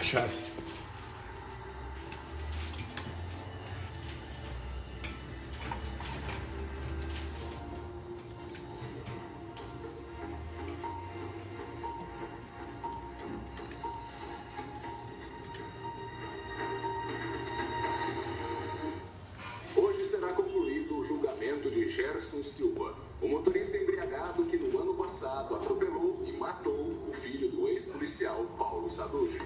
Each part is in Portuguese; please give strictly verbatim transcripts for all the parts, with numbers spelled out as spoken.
chave. Hoje será concluído o julgamento de Gerson Silva, o motorista embriagado que no ano passado atropelou e matou o filho do ex-policial Paulo Sanduj.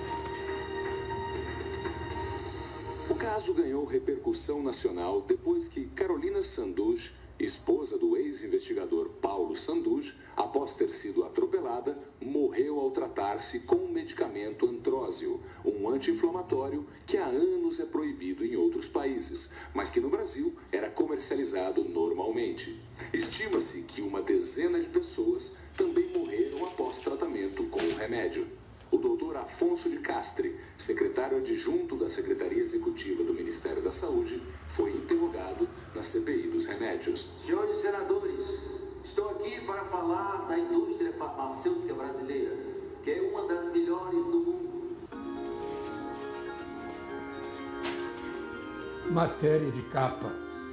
O caso ganhou repercussão nacional depois que Carolina Sanduj, esposa do ex-investigador Paulo Sanduj, após ter sido atropelada, morreu ao tratar-se com o medicamento Antrósio, um anti-inflamatório que há anos é proibido em outros países, mas que no Brasil era comercializado normalmente. Estima-se que uma dezena de pessoas também morreram após tratamento com o remédio. O doutor Afonso de Castre, secretário adjunto da Secretaria Executiva do Ministério da Saúde, foi interrogado na C P I dos remédios. Senhores senadores, estou aqui para falar da indústria farmacêutica brasileira, que é uma das melhores do mundo. Matéria de capa.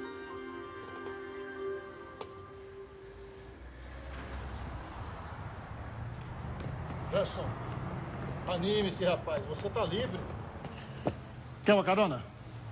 Gerson, anime-se, rapaz. Você tá livre. Quer uma carona?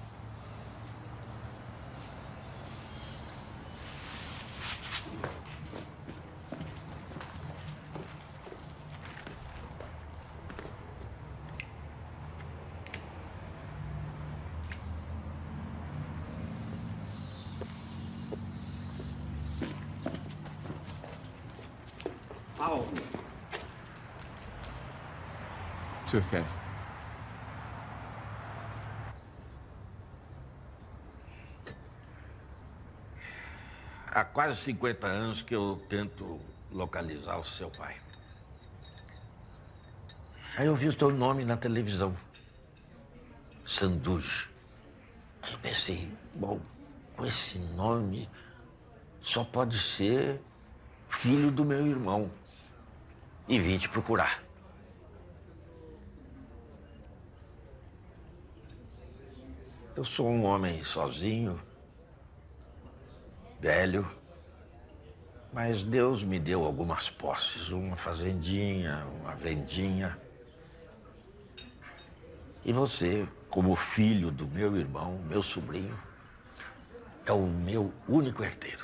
Paulo. Türkiye. Há quase cinquenta anos que eu tento localizar o seu pai. Aí eu vi o teu nome na televisão. Sanduj. Aí eu pensei, bom, com esse nome só pode ser filho do meu irmão. E vim te procurar. Eu sou um homem sozinho, velho, mas Deus me deu algumas posses, uma fazendinha, uma vendinha. E você, como filho do meu irmão, meu sobrinho, é o meu único herdeiro.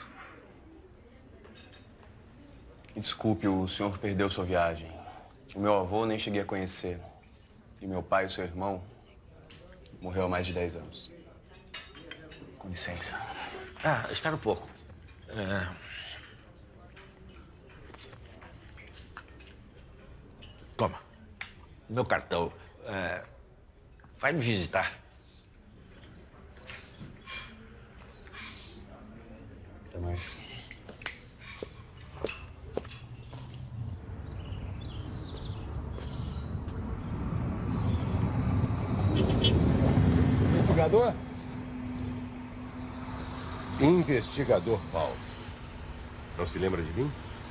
Desculpe, o senhor perdeu sua viagem. O meu avô nem cheguei a conhecer. E meu pai e seu irmão morreu há mais de dez anos. Com licença. Ah, espera um pouco. É... Toma, meu cartão. É... Vai me visitar. Até mais. Investigador? Investigador Paulo. Não se lembra de mim?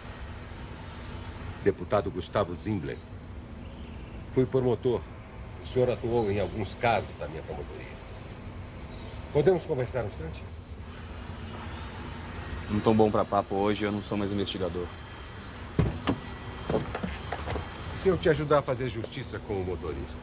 Deputado Gustavo Zindler. Fui promotor. O senhor atuou em alguns casos da minha promotoria. Podemos conversar um instante? Não tão bom pra papo hoje, eu não sou mais investigador. Se eu te ajudar a fazer justiça com o motorista?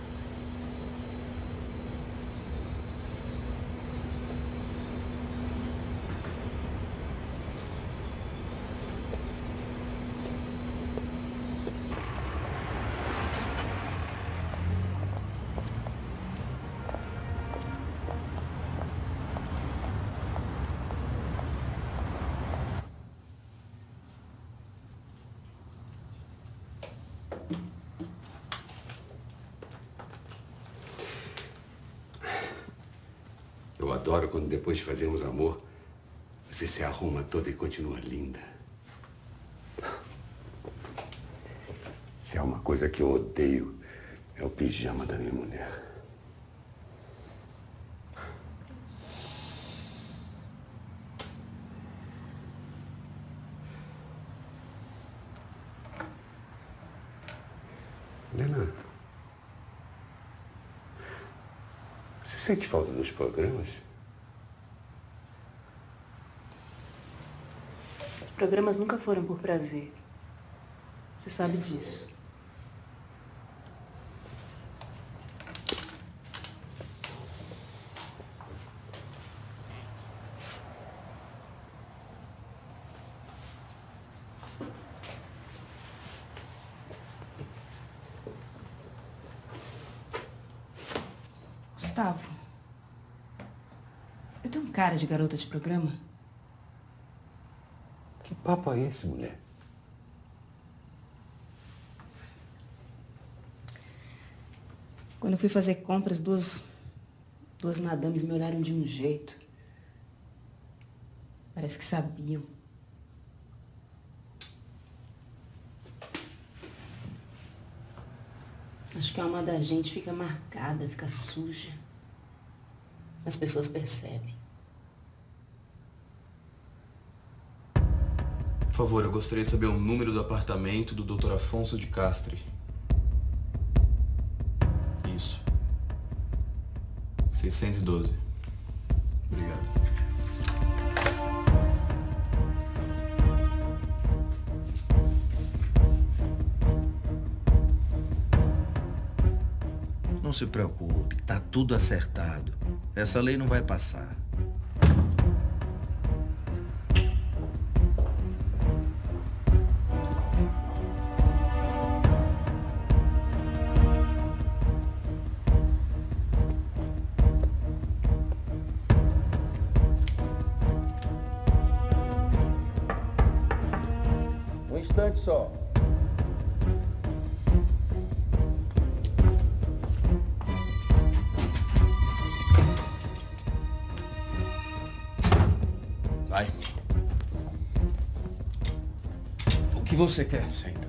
Eu adoro quando depois de fazermos amor, você se arruma toda e continua linda. Se há uma coisa que eu odeio, é o pijama da minha mulher. Helena, Você sente falta dos programas? Os programas nunca foram por prazer. Você sabe disso. Gustavo, eu tenho um cara de garota de programa. Que papo é esse, mulher? Quando eu fui fazer compras, duas, duas madames me olharam de um jeito. Parece que sabiam. Acho que a alma da gente fica marcada, fica suja. As pessoas percebem. Por favor, eu gostaria de saber o número do apartamento do doutor Afonso de Castre. Isso. seiscentos e doze. Obrigado. Não se preocupe, tá tudo acertado. Essa lei não vai passar. Um instante só. Vai. O que você quer? Senta.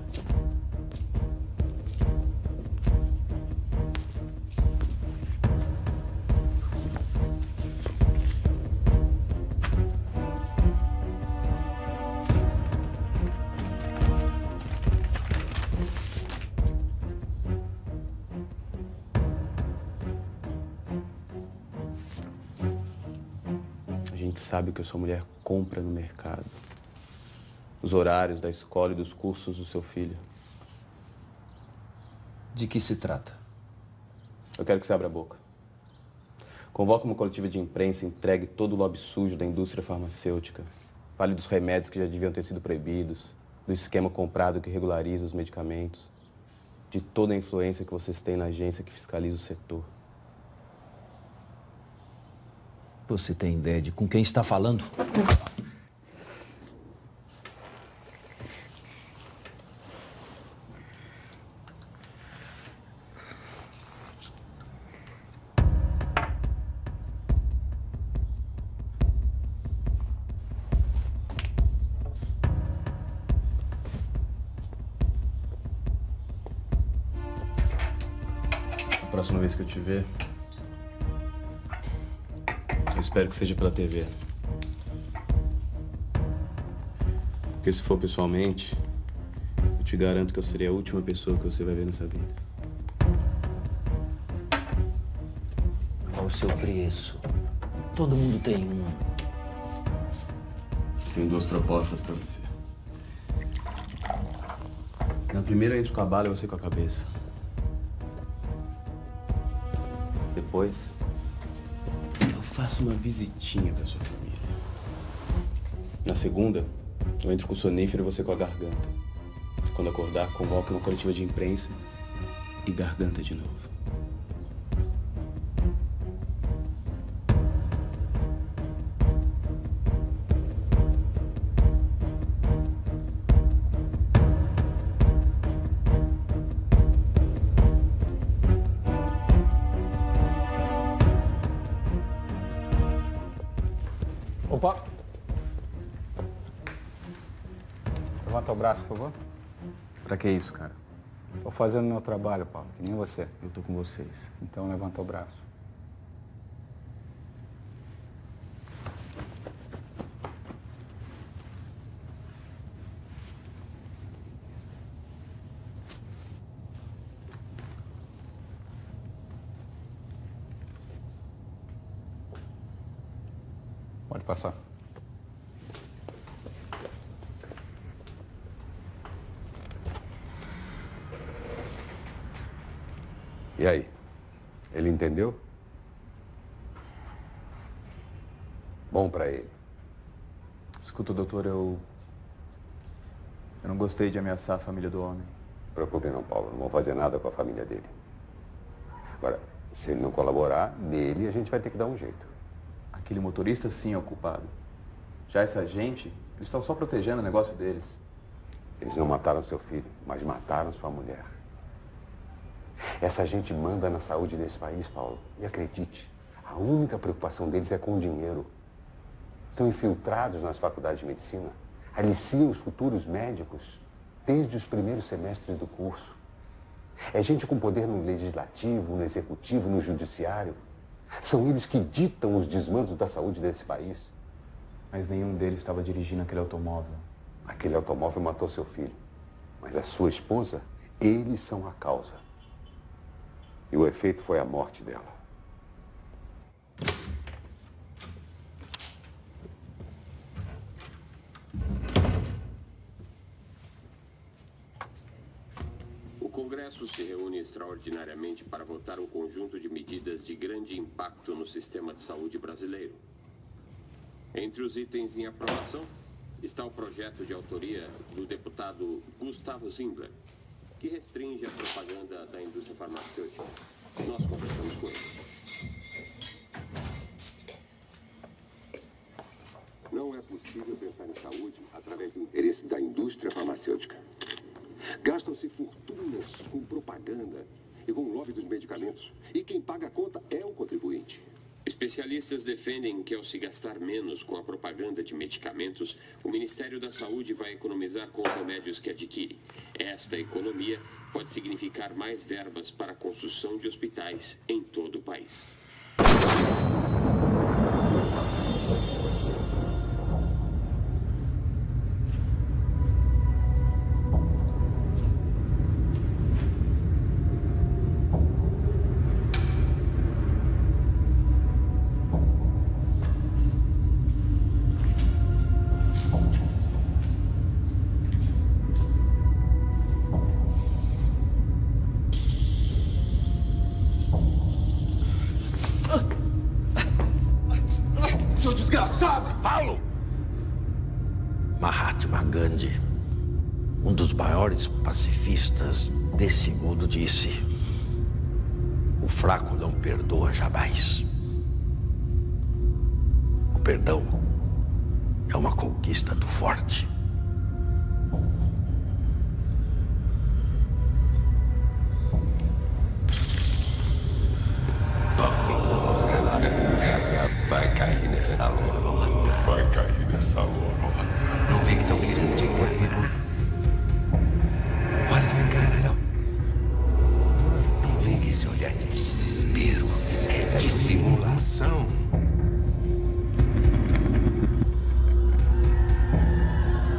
A gente sabe o que a sua mulher compra no mercado. Os horários da escola e dos cursos do seu filho. De que se trata? Eu quero que você abra a boca. Convoque uma coletiva de imprensa e entregue todo o lobby sujo da indústria farmacêutica. Fale dos remédios que já deviam ter sido proibidos, do esquema comprado que regulariza os medicamentos, de toda a influência que vocês têm na agência que fiscaliza o setor. Você tem ideia de com quem está falando? A próxima vez que eu te ver, eu espero que seja pela T V. Porque se for pessoalmente, eu te garanto que eu serei a última pessoa que você vai ver nessa vida. Qual o seu preço? Todo mundo tem um. Tenho duas propostas pra você. Na primeira entra o cavalo e você com a cabeça. Depois, eu faço uma visitinha pra sua família. Na segunda, eu entro com o sonífero e você com a garganta. Quando acordar, convoque uma coletiva de imprensa e garganta de novo. Opa! Levanta o braço, por favor. Pra que isso, cara? Tô fazendo meu trabalho, Paulo, que nem você. Eu tô com vocês. Então levanta o braço. Pode passar. E aí? Ele entendeu? Bom pra ele. Escuta, doutor, eu... Eu não gostei de ameaçar a família do homem. Não se preocupe não, Paulo. Não vou fazer nada com a família dele. Agora, se ele não colaborar, nele a gente vai ter que dar um jeito. Aquele motorista sim é o culpado. Já essa gente, eles estão só protegendo o negócio deles. Eles não mataram seu filho, mas mataram sua mulher. Essa gente manda na saúde desse país, Paulo. E acredite, a única preocupação deles é com o dinheiro. Estão infiltrados nas faculdades de medicina. Aliciam os futuros médicos desde os primeiros semestres do curso. É gente com poder no legislativo, no executivo, no judiciário. São eles que ditam os desmandos da saúde desse país. Mas nenhum deles estava dirigindo aquele automóvel. Aquele automóvel matou seu filho. Mas a sua esposa, eles são a causa. E o efeito foi a morte dela. O Congresso se reúne extraordinariamente para votar um conjunto de medidas de grande impacto no sistema de saúde brasileiro. Entre os itens em aprovação está o projeto de autoria do deputado Gustavo Zimbler, que restringe a propaganda da indústria farmacêutica. Nós conversamos com ele. Não é possível pensar em saúde através do interesse da indústria farmacêutica. Gastam-se fortunas com propaganda e com o lobby dos medicamentos. E quem paga a conta é o contribuinte. Especialistas defendem que, ao se gastar menos com a propaganda de medicamentos, o Ministério da Saúde vai economizar com os remédios que adquire. Esta economia pode significar mais verbas para a construção de hospitais em todo o país. Seu desgraçado! Paulo! Mahatma Gandhi, um dos maiores pacifistas desse mundo, disse: o fraco não perdoa jamais. O perdão é uma conquista do forte. Vai cair nessa lorota. Vai cair nessa lorota. Não vê que estão querendo te enganar? Olha esse cara, não. Não vê que esse olhar de desespero é dissimulação.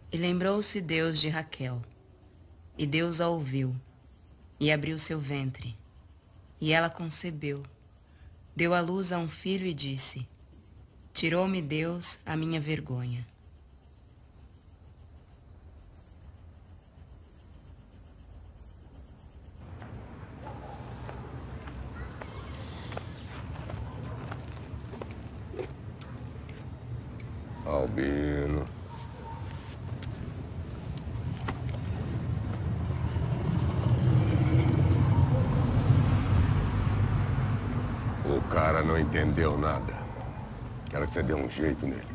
E lembrou-se Deus de Raquel, e Deus a ouviu, e abriu seu ventre, e ela concebeu, deu à luz a um filho e disse: tirou-me Deus a minha vergonha. Albino. O cara não entendeu nada. Quero que você dê um jeito nele.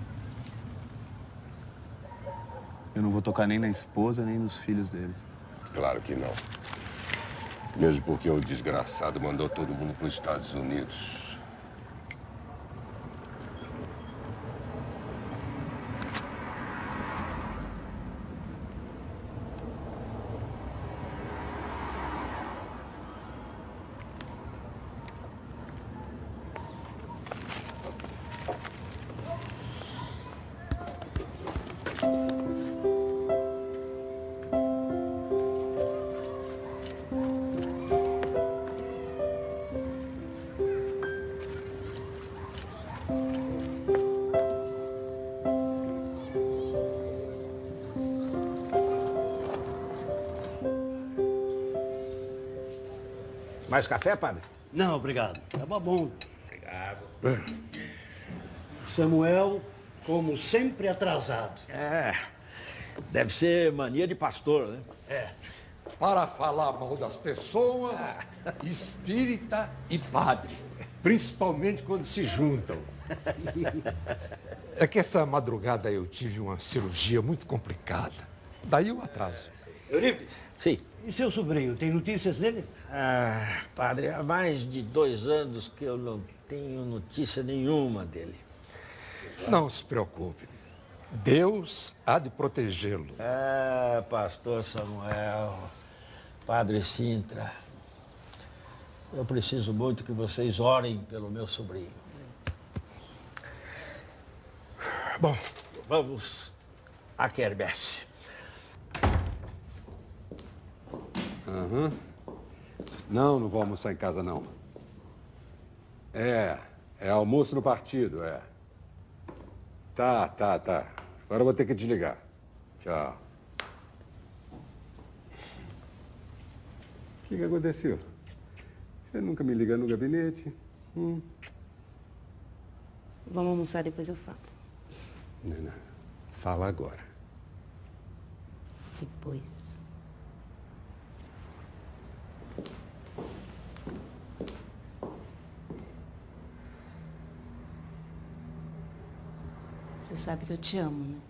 Eu não vou tocar nem na esposa, nem nos filhos dele. Claro que não. Mesmo porque o desgraçado mandou todo mundo para os Estados Unidos. Mais café, padre? Não, obrigado. Tava bom. Obrigado. Samuel, como sempre, atrasado. É, deve ser mania de pastor, né? É. Para falar mal das pessoas, espírita e padre. Principalmente quando se juntam. É que essa madrugada eu tive uma cirurgia muito complicada. Daí o atraso. Eurípides? Sim. E seu sobrinho, tem notícias dele? Ah, padre, há mais de dois anos que eu não tenho notícia nenhuma dele. Não se preocupe. Deus há de protegê-lo. Ah, pastor Samuel, padre Sintra, eu preciso muito que vocês orem pelo meu sobrinho. Bom, vamos à quermesse. Aham. Uhum. Não, não vou almoçar em casa, não. É, é almoço no partido, é. Tá, tá, tá. Agora eu vou ter que desligar. Tchau. O que que aconteceu? Você nunca me liga no gabinete? Hum. Vamos almoçar, depois eu falo. Não, não. Fala agora. Depois. Você sabe que eu te amo, né?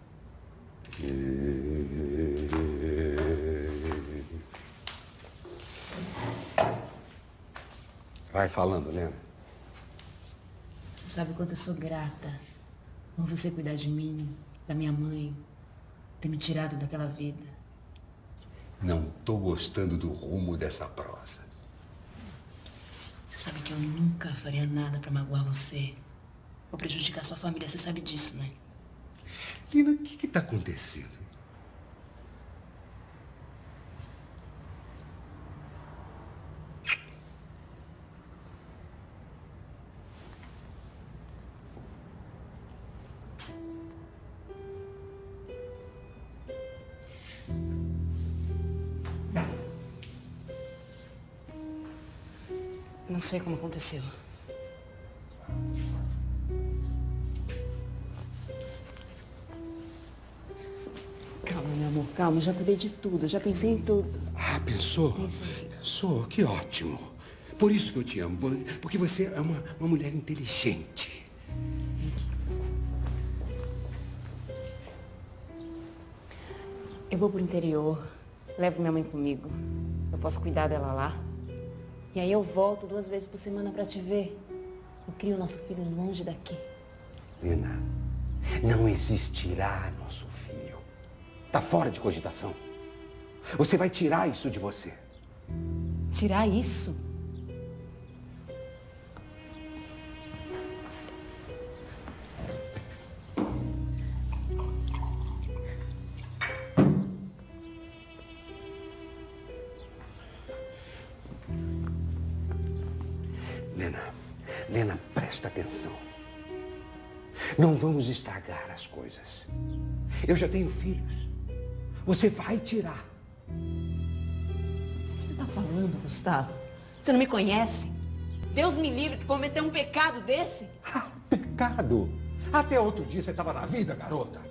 Vai falando, Lena. Você sabe o quanto eu sou grata por você cuidar de mim, da minha mãe, ter me tirado daquela vida. Não tô gostando do rumo dessa prosa. Você sabe que eu nunca faria nada pra magoar você ou prejudicar sua família, você sabe disso, né? Lina, o que que tá acontecendo? Não sei como aconteceu. Calma, meu amor, calma. Eu já cuidei de tudo, eu já pensei em tudo. Ah, pensou? Pensei. Pensou? Que ótimo. Por isso que eu te amo. Porque você é uma, uma mulher inteligente. Eu vou pro interior, levo minha mãe comigo. Eu posso cuidar dela lá. E aí eu volto duas vezes por semana pra te ver. Eu crio o nosso filho longe daqui. Lina, não existirá nosso filho. Tá fora de cogitação. Você vai tirar isso de você. Tirar isso? Lena, Lena, presta atenção. Não vamos estragar as coisas. Eu já tenho filhos. Você vai tirar. O que você está falando, Gustavo? Você não me conhece? Deus me livre que cometeu um pecado desse. Ah, pecado? Até outro dia você estava na vida, garota.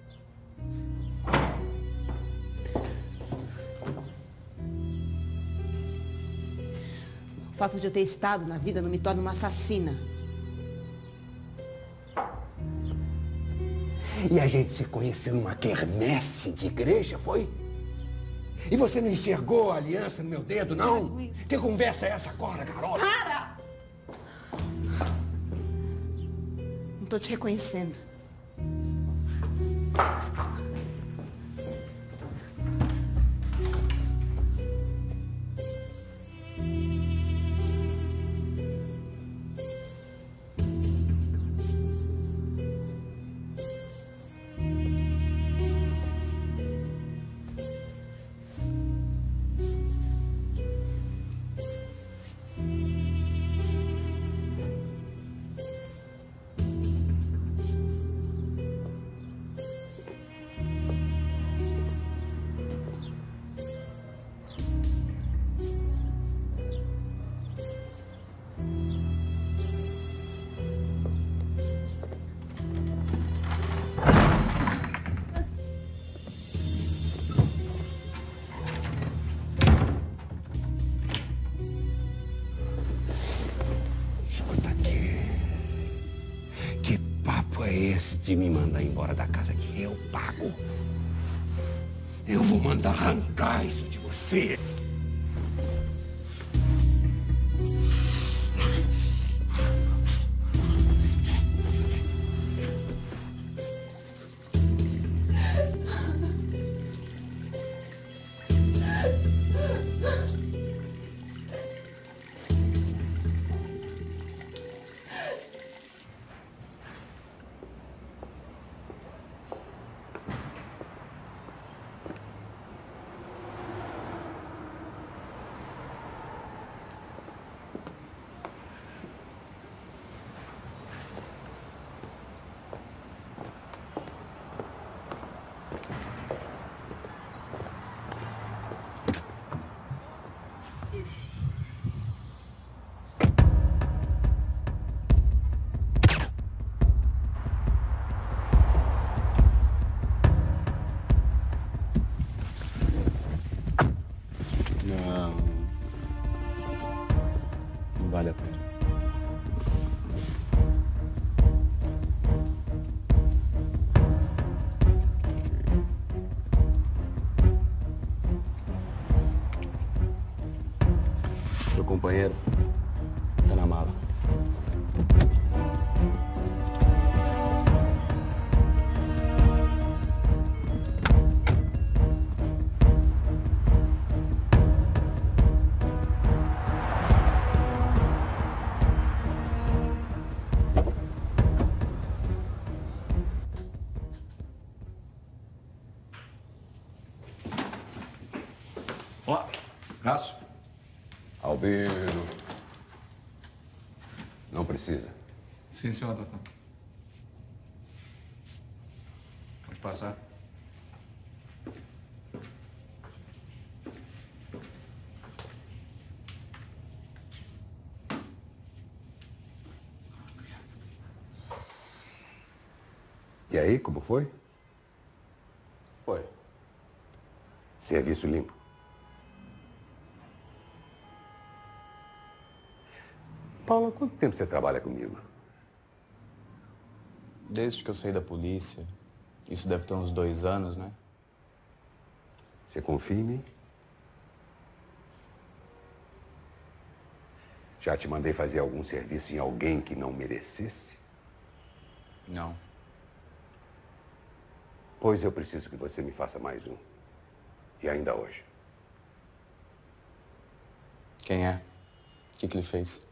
O fato de eu ter estado na vida não me torna uma assassina. E a gente se conheceu numa quermesse de igreja, foi? E você não enxergou a aliança no meu dedo, não? Que conversa é essa agora, garota? Para! Não estou te reconhecendo. De me mandar embora da casa que eu pago. Eu vou mandar arrancar isso de você. Vale a pena. Seu companheiro tá na mala. Ó, braço. Albino. Não precisa. Sim, senhor, doutor. Pode passar. E aí, como foi? Foi. Serviço limpo. Paulo, há quanto tempo você trabalha comigo? Desde que eu saí da polícia. Isso deve ter uns dois anos, né? Você confia em mim? Já te mandei fazer algum serviço em alguém que não merecesse? Não. Pois eu preciso que você me faça mais um. E ainda hoje. Quem é? O que, que ele fez?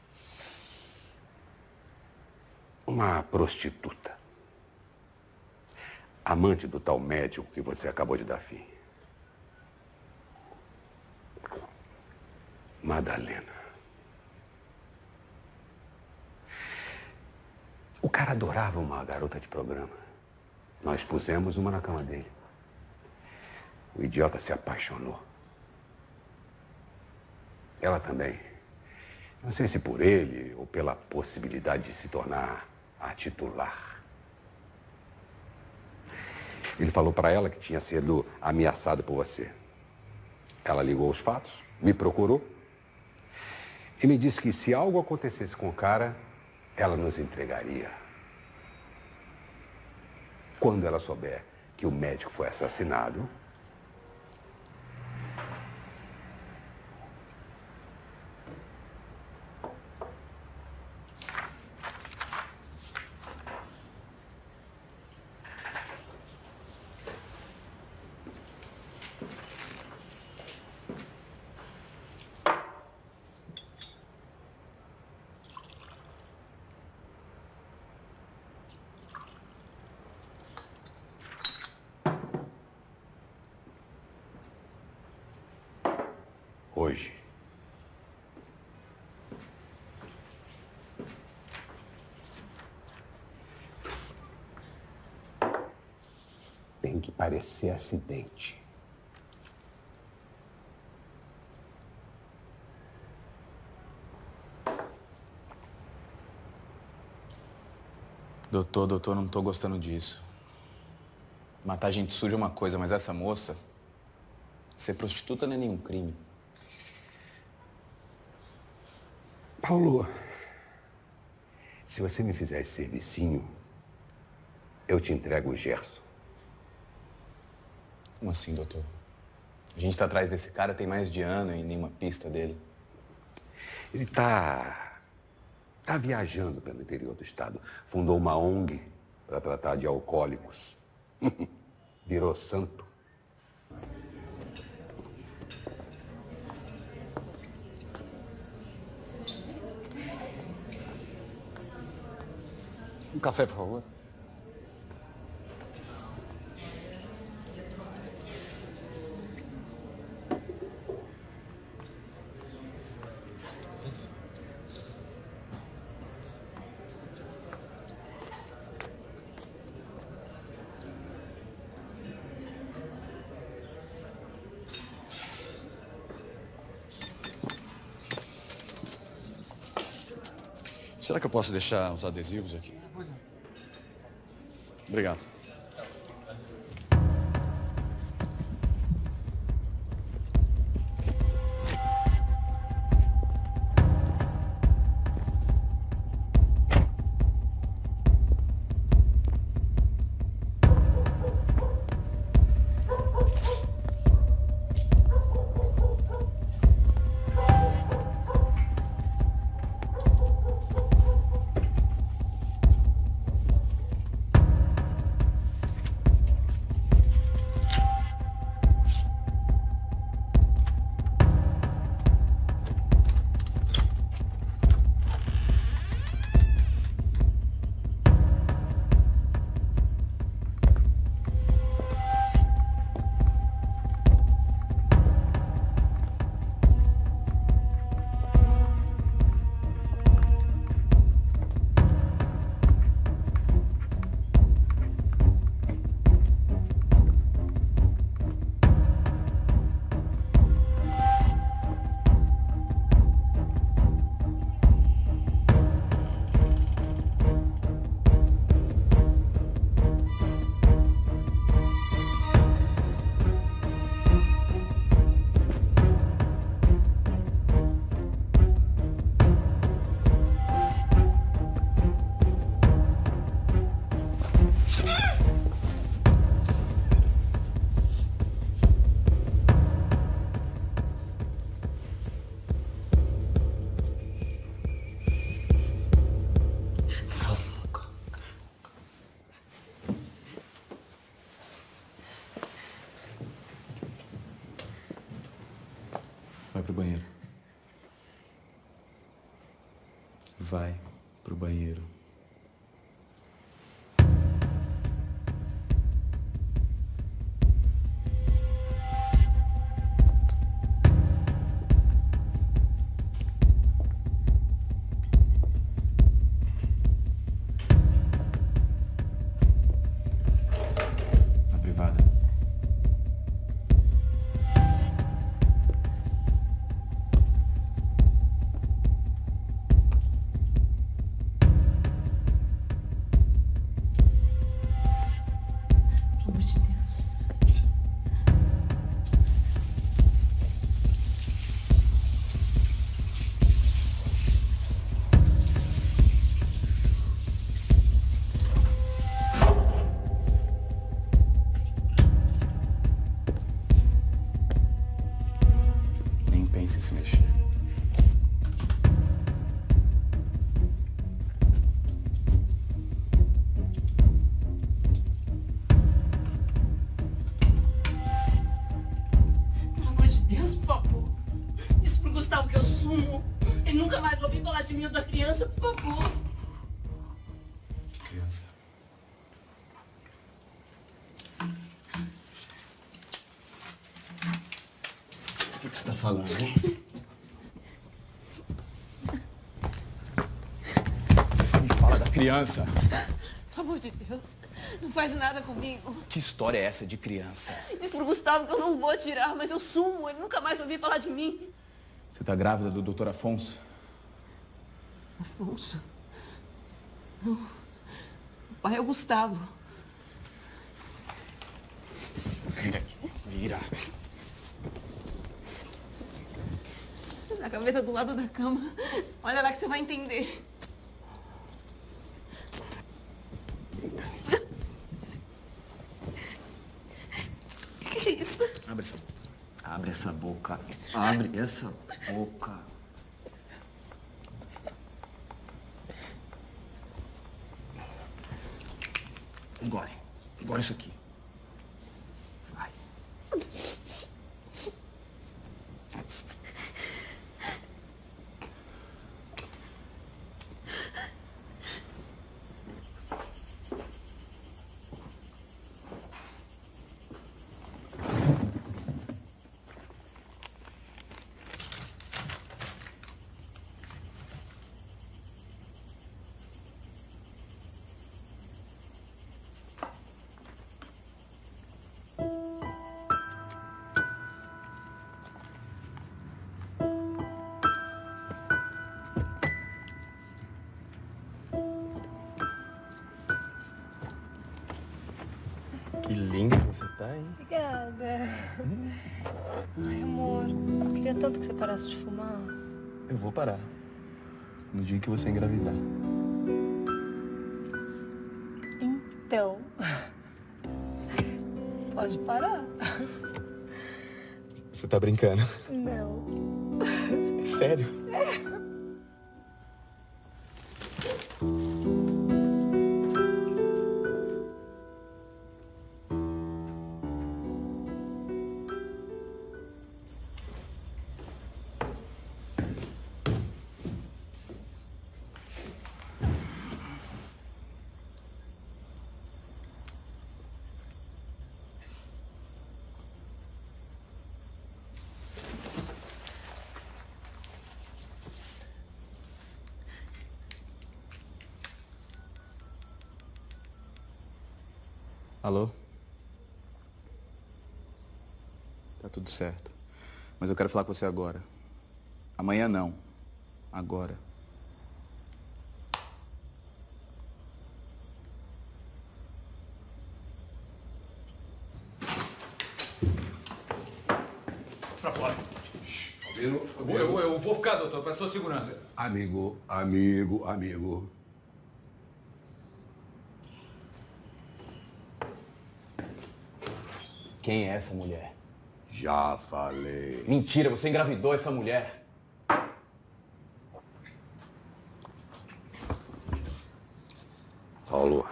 Uma prostituta. Amante do tal médico que você acabou de dar fim. Madalena. O cara adorava uma garota de programa. Nós pusemos uma na cama dele. O idiota se apaixonou. Ela também. Não sei se por ele ou pela possibilidade de se tornar a titular. Ele falou para ela que tinha sido ameaçado por você. Ela ligou os fatos, me procurou e me disse que se algo acontecesse com o cara, ela nos entregaria. Quando ela souber que o médico foi assassinado, hoje, tem que parecer acidente. Doutor, doutor, não tô gostando disso. Matar gente suja é uma coisa, mas essa moça... Ser prostituta não é nenhum crime. Paulo, se você me fizer esse servicinho, eu te entrego o Gerson. Como assim, doutor? A gente tá atrás desse cara tem mais de ano e nenhuma pista dele. Ele tá... tá viajando pelo interior do estado. Fundou uma O N G para tratar de alcoólicos. Virou santo. Um café, por favor. Será que eu posso deixar os adesivos aqui? Obrigado. Vai pro banheiro. Vai pro banheiro. pense em se mexer. Pelo amor de Deus, por favor. Diz pro Gustavo que eu sumo. Ele nunca mais vai ouvir falar de mim ou da criança, por favor. Criança. O que, que você tá falando, hein? Me fala da criança. Pelo amor de Deus, não faz nada comigo. Que história é essa de criança? Diz pro Gustavo que eu não vou atirar, mas eu sumo. Ele nunca mais vai ouvir falar de mim. Você tá grávida do doutor Afonso? Afonso? Não. O pai é o Gustavo. Vira aqui. Vira. Na gaveta do lado da cama. Olha lá que você vai entender. Que é isso? Abre essa boca. Abre essa boca. Abre essa boca. Engole. Engole isso aqui. Vai. Que linda que você tá, hein? Obrigada. Ai, amor, eu queria tanto que você parasse de fumar. Eu vou parar. No dia que você engravidar. Então, pode parar. Você tá brincando? Não. Sério? É. Alô? Tá tudo certo. Mas eu quero falar com você agora. Amanhã não. Agora. Pra fora. Eu, eu, eu vou ficar, doutor, para sua segurança. Amigo, amigo, amigo. Quem é essa mulher? Já falei. Mentira, você engravidou essa mulher. Paulo,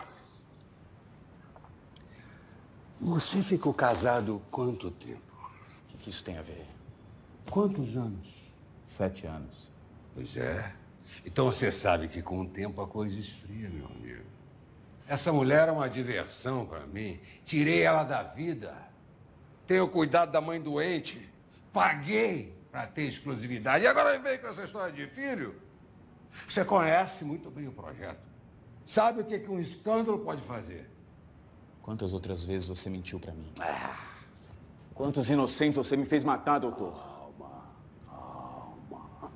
você ficou casado quanto tempo? O que, que isso tem a ver? Quantos anos? Sete anos. Pois é. Então você sabe que com o tempo a coisa esfria, meu amigo. Essa mulher é uma diversão para mim. Tirei ela da vida. Tenho cuidado da mãe doente. Paguei para ter exclusividade. E agora vem com essa história de filho. Você conhece muito bem o projeto. Sabe o que, que um escândalo pode fazer? Quantas outras vezes você mentiu para mim? Ah. Quantos inocentes você me fez matar, doutor? Calma, calma.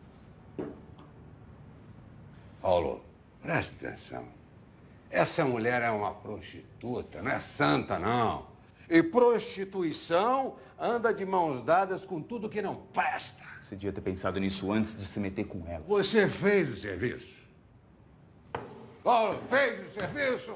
Paulo, presta atenção. Essa mulher é uma prostituta, não é santa, não. E prostituição anda de mãos dadas com tudo que não presta. Você devia ter pensado nisso antes de se meter com ela. Você fez o serviço. Paulo, fez o serviço.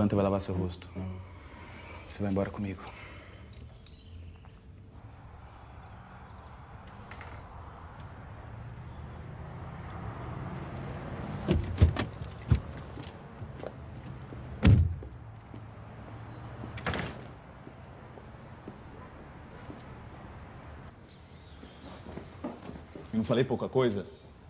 levanta e vai lavar seu rosto. Você vai embora comigo. Eu não falei pouca coisa?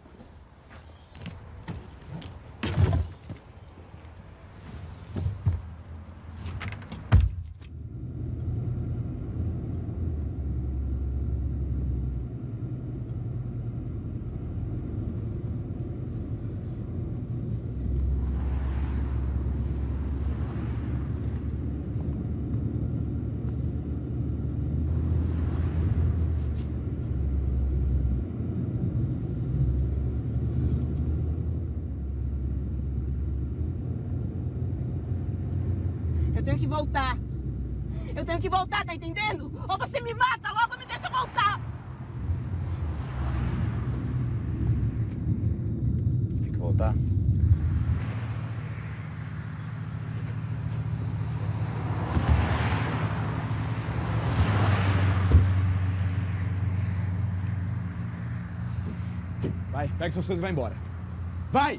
Eu tenho que voltar. Eu tenho que voltar, tá entendendo? Ou você me mata logo ou me deixa voltar. Você tem que voltar? Vai, pega suas coisas e vai embora. Vai!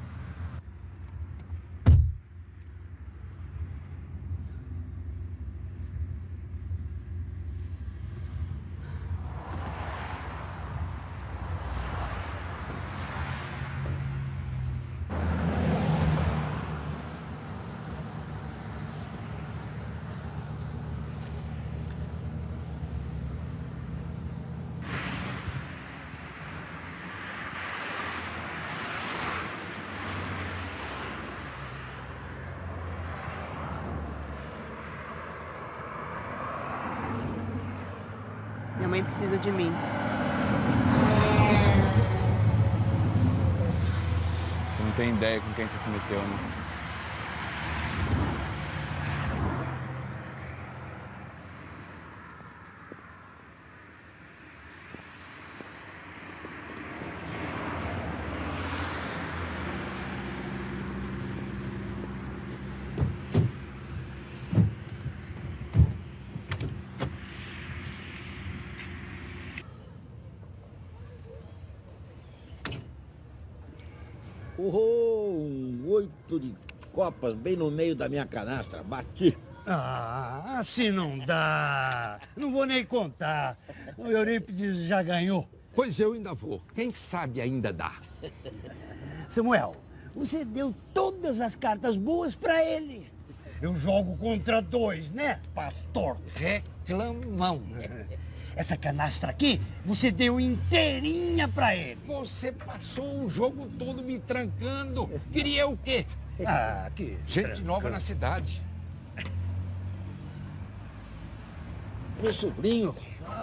Minha mãe precisa de mim. Você não tem ideia com quem você se meteu, né? Oh, um oito de copas bem no meio da minha canastra. Bati. Ah, assim não dá. Não vou nem contar. O Eurípides já ganhou. Pois eu ainda vou. Quem sabe ainda dá. Samuel, você deu todas as cartas boas pra ele. Eu jogo contra dois, né, pastor? Reclamão. Essa canastra aqui, você deu inteirinha pra ele. Você passou o jogo todo me trancando. Queria o quê? Ah, que... Gente nova na cidade. Meu sobrinho.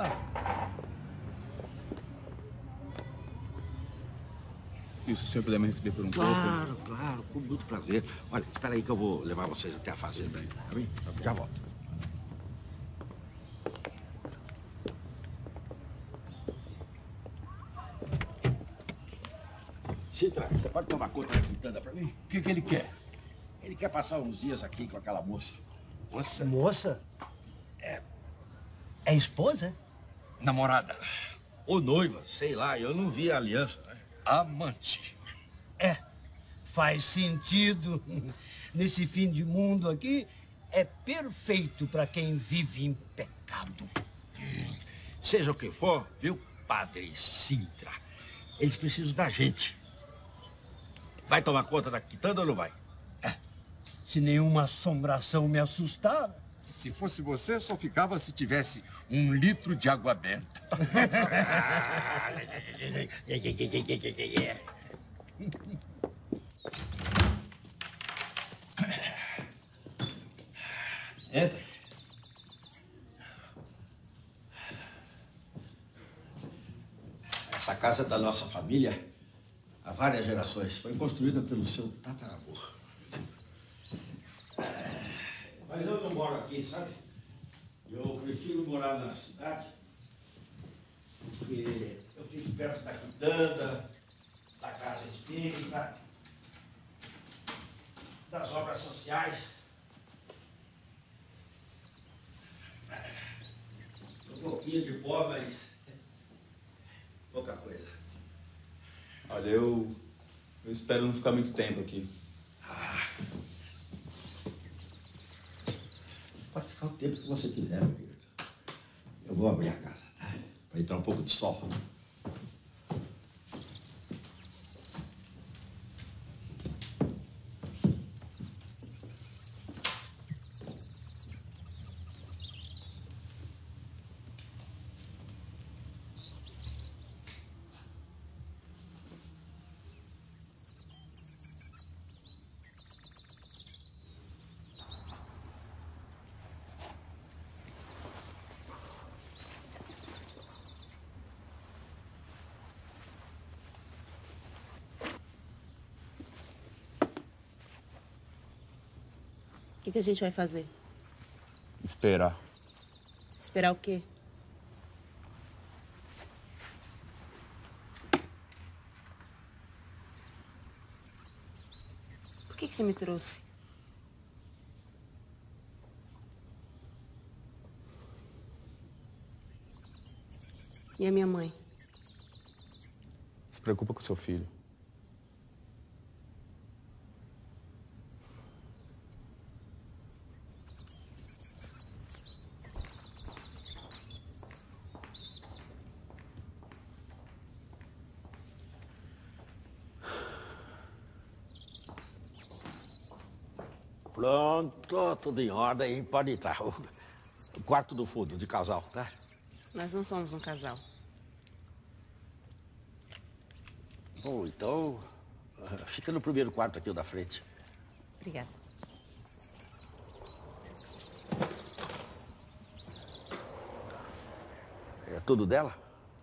E se o senhor puder me receber por um pouco? Claro, claro, com muito prazer. Olha, espera aí que eu vou levar vocês até a fazenda aí, tá bem? Já volto. Citra, você pode tomar conta da quitanda pra mim? O que, que ele quer? Ele quer passar uns dias aqui com aquela moça. Moça? Moça? É... É esposa? Namorada. Ou noiva, sei lá, eu não vi a aliança, né? Amante. É, faz sentido. Nesse fim de mundo aqui, é perfeito para quem vive em pecado. Hum, seja o que for, viu, Padre Sintra? Eles precisam da gente. Vai tomar conta da quitanda ou não vai? É, se nenhuma assombração me assustar... Se fosse você, só ficava se tivesse um litro de água benta. Entra. Essa casa é da nossa família há várias gerações. Foi construída pelo seu tataravô. Mas eu não moro aqui, sabe? Eu prefiro morar na cidade, porque eu fico perto da quitanda, da casa espírita, das obras sociais. pouquinho de pó, mas pouca coisa. Olha, eu, eu espero não ficar muito tempo aqui. Ah. Pode ficar o tempo que você quiser, meu querido. Eu vou abrir a casa, tá? Para entrar um pouco de sol. O que, que a gente vai fazer? Esperar. Esperar o quê? Por que, que você me trouxe? E a minha mãe? Se preocupa com seu filho. Pronto, tudo em ordem, pode entrar. O quarto do fundo, de casal, tá? Nós não somos um casal. Bom, então, fica no primeiro quarto aqui, o da frente. Obrigada. É tudo dela?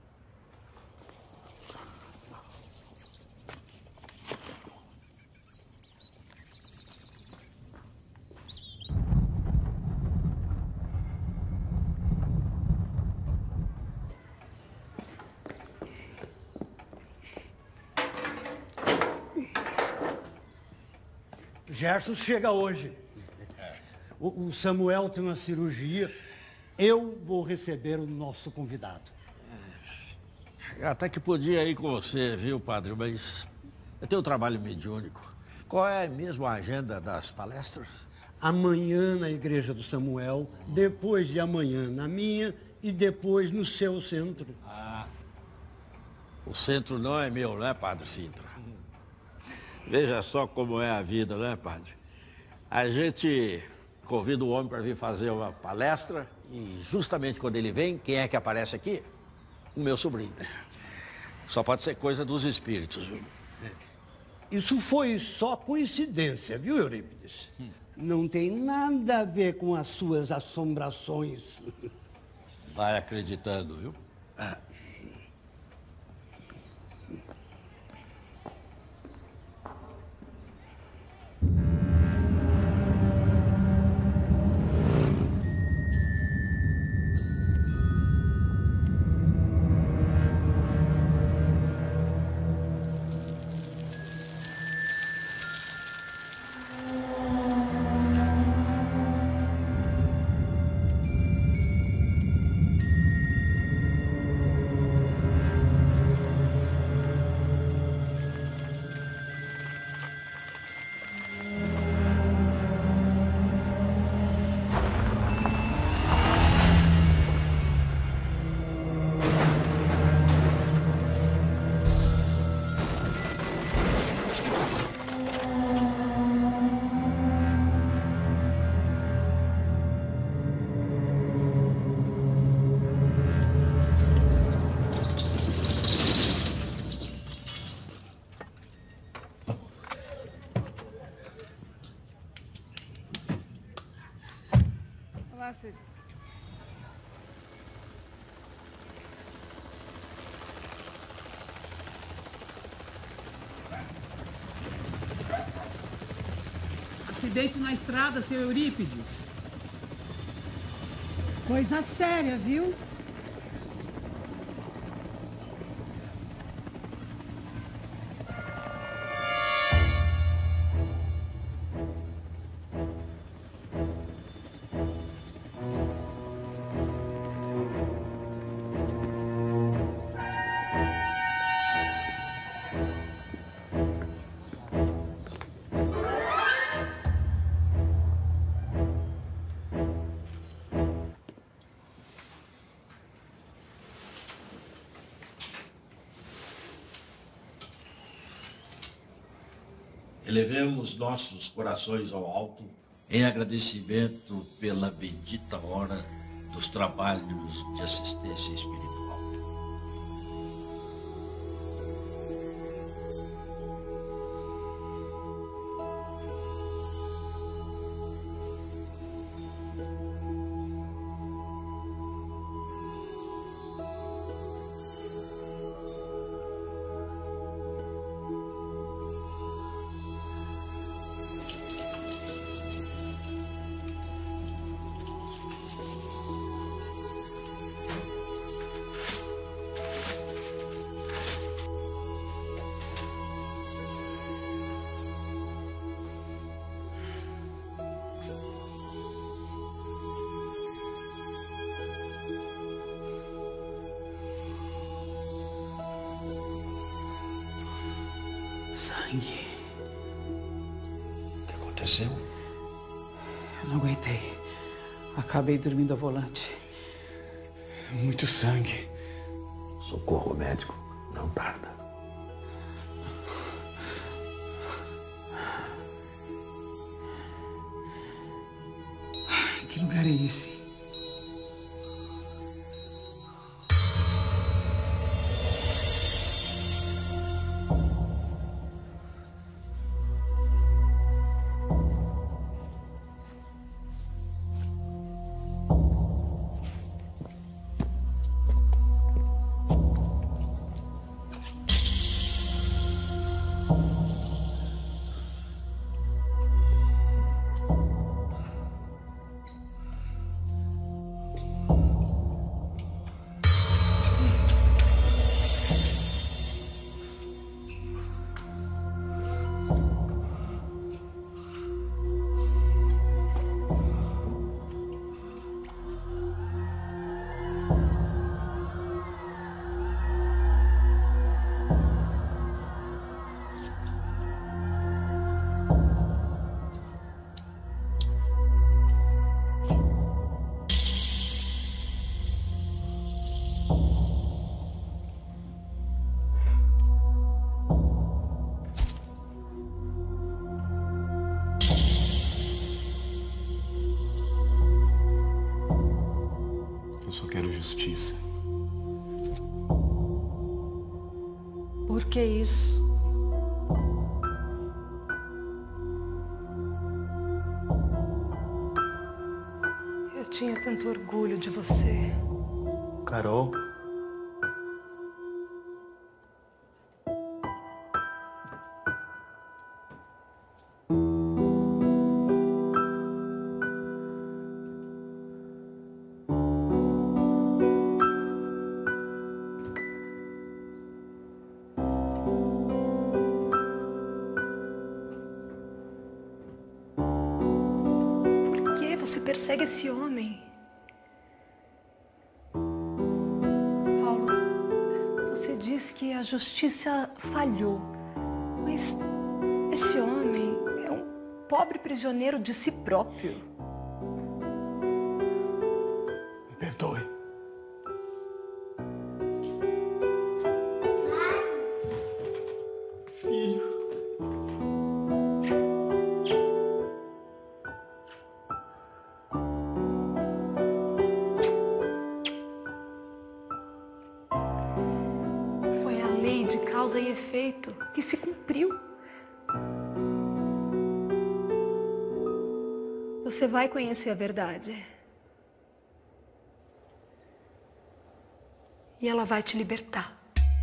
Gerson chega hoje. O, o Samuel tem uma cirurgia. Eu vou receber o nosso convidado. Até que podia ir com você, viu, padre? Mas eu tenho um trabalho mediúnico. Qual é mesmo a agenda das palestras? Amanhã na igreja do Samuel, depois de amanhã na minha e depois no seu centro. Ah. O centro não é meu, né, padre Sintra? Veja só como é a vida, né, padre? A gente convida o homem para vir fazer uma palestra e justamente quando ele vem, quem é que aparece aqui? O meu sobrinho. Só pode ser coisa dos espíritos, viu? Isso foi só coincidência, viu, Eurípides? Hum. Não tem nada a ver com as suas assombrações. Vai acreditando, viu? Ah. Cid. Acidente na estrada, seu Eurípides. Coisa séria, viu? elevemos nossos corações ao alto em agradecimento pela bendita hora dos trabalhos de assistência espiritual. Sangue. O que aconteceu? Eu não aguentei. Acabei dormindo ao volante. Muito sangue. Socorro médico. Não tarda. Que lugar é esse? Eu só quero justiça. Por que isso? Eu tinha tanto orgulho de você. Carol. Você persegue esse homem. Paulo, você diz que a justiça falhou, mas esse homem é um pobre prisioneiro de si próprio. Me perdoe. Filho. De causa e efeito que se cumpriu. Você vai conhecer a verdade. E ela vai te libertar.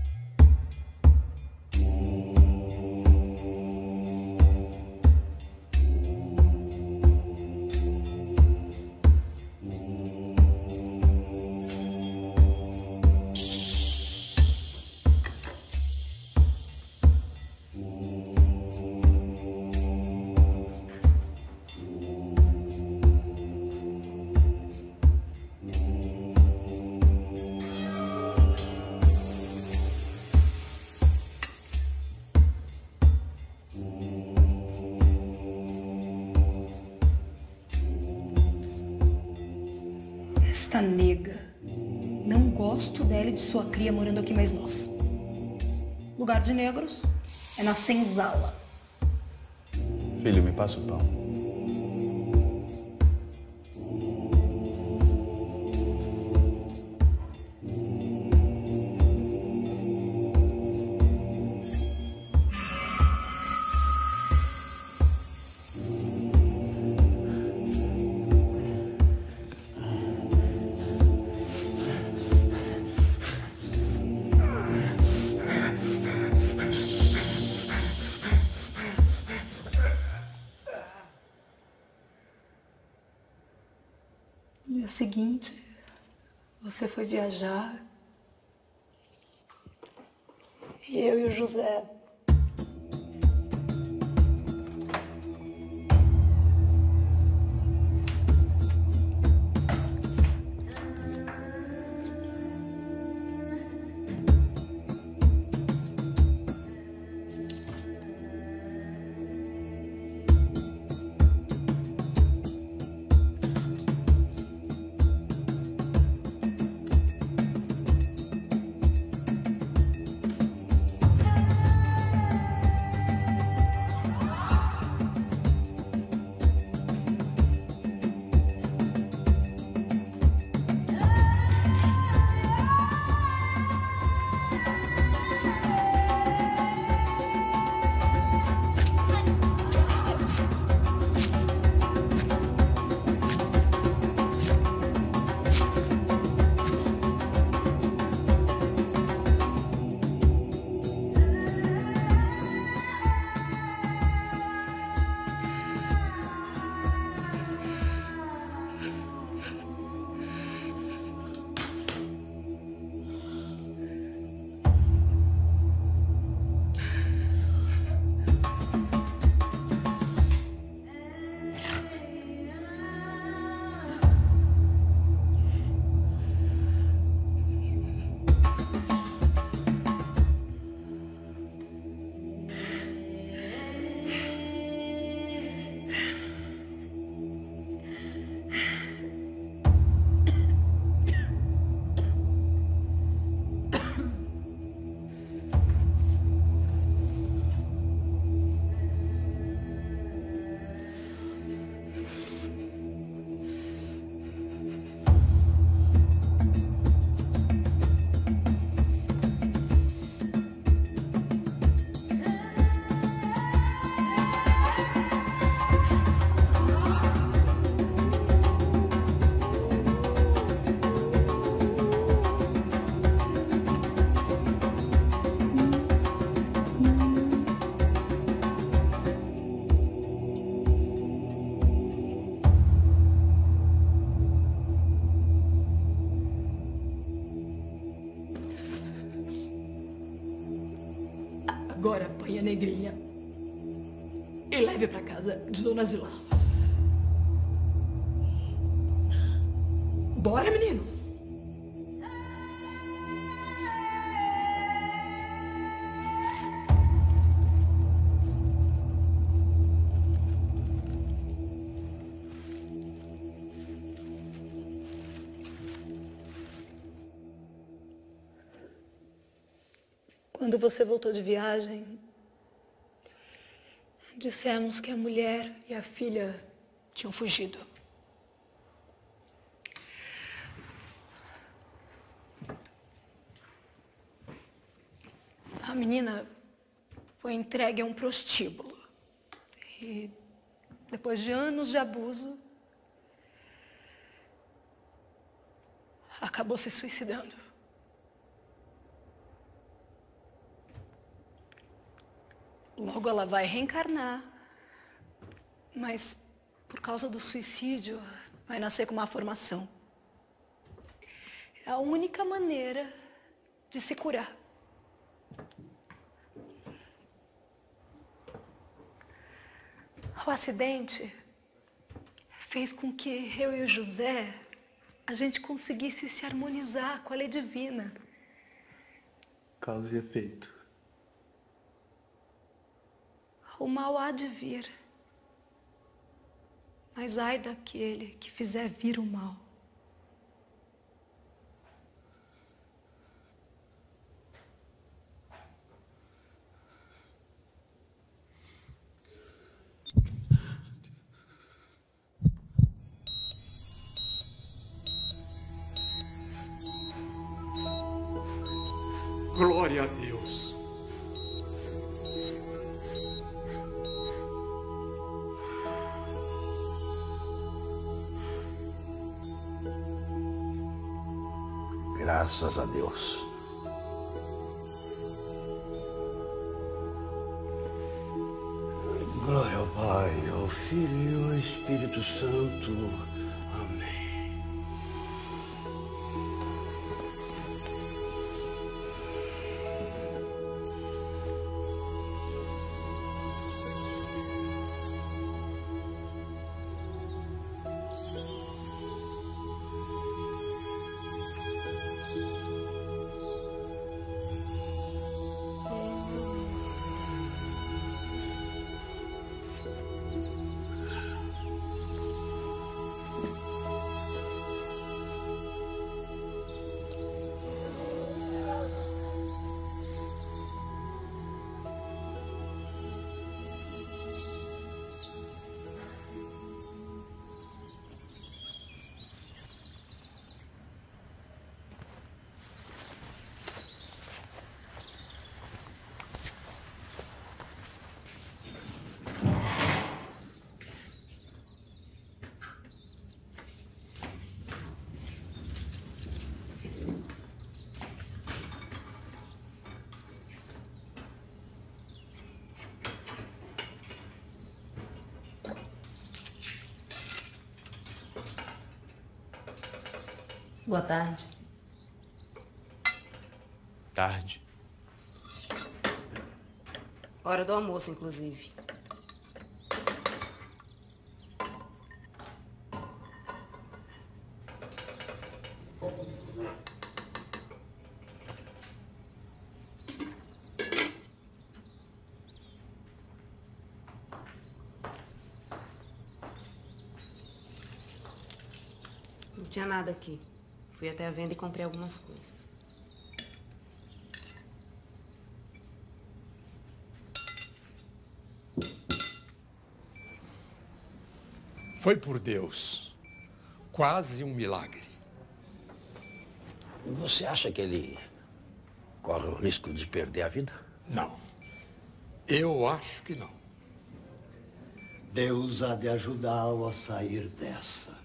Esta nega. Não gosto dela e de sua cria morando aqui mais nós. Lugar de negros é na senzala. Filho, me passa o pão. No dia seguinte, você foi viajar. E eu e o José. Agora apanhe a negrinha e leve pra casa de Dona Zilá. Bora, menino! Quando você voltou de viagem, dissemos que a mulher e a filha tinham fugido. A menina foi entregue a um prostíbulo. E, depois de anos de abuso, acabou se suicidando. Logo ela vai reencarnar, mas por causa do suicídio vai nascer com uma formação. É a única maneira de se curar. O acidente fez com que eu e o José, a gente conseguisse se harmonizar com a lei divina. Causa e efeito. O mal há de vir, mas ai daquele que fizer vir o mal. Glória a Deus. Graças a Deus. Glória ao Pai, ao Filho e ao Espírito Santo. Amém. Boa tarde. Tarde. Hora do almoço, inclusive. Não tinha nada aqui. Fui até a venda e comprei algumas coisas. Foi por Deus. Quase um milagre. Você acha que ele corre o risco de perder a vida? Não. Eu acho que não. Deus há de ajudá-lo a sair dessa.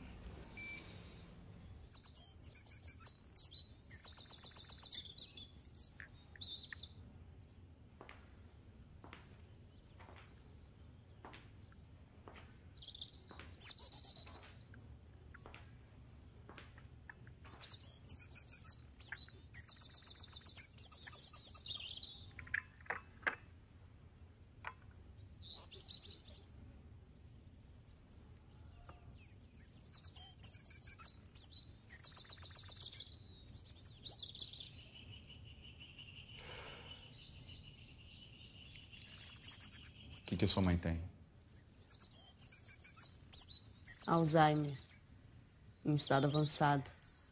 O que, que sua mãe tem? Alzheimer. Em estado avançado.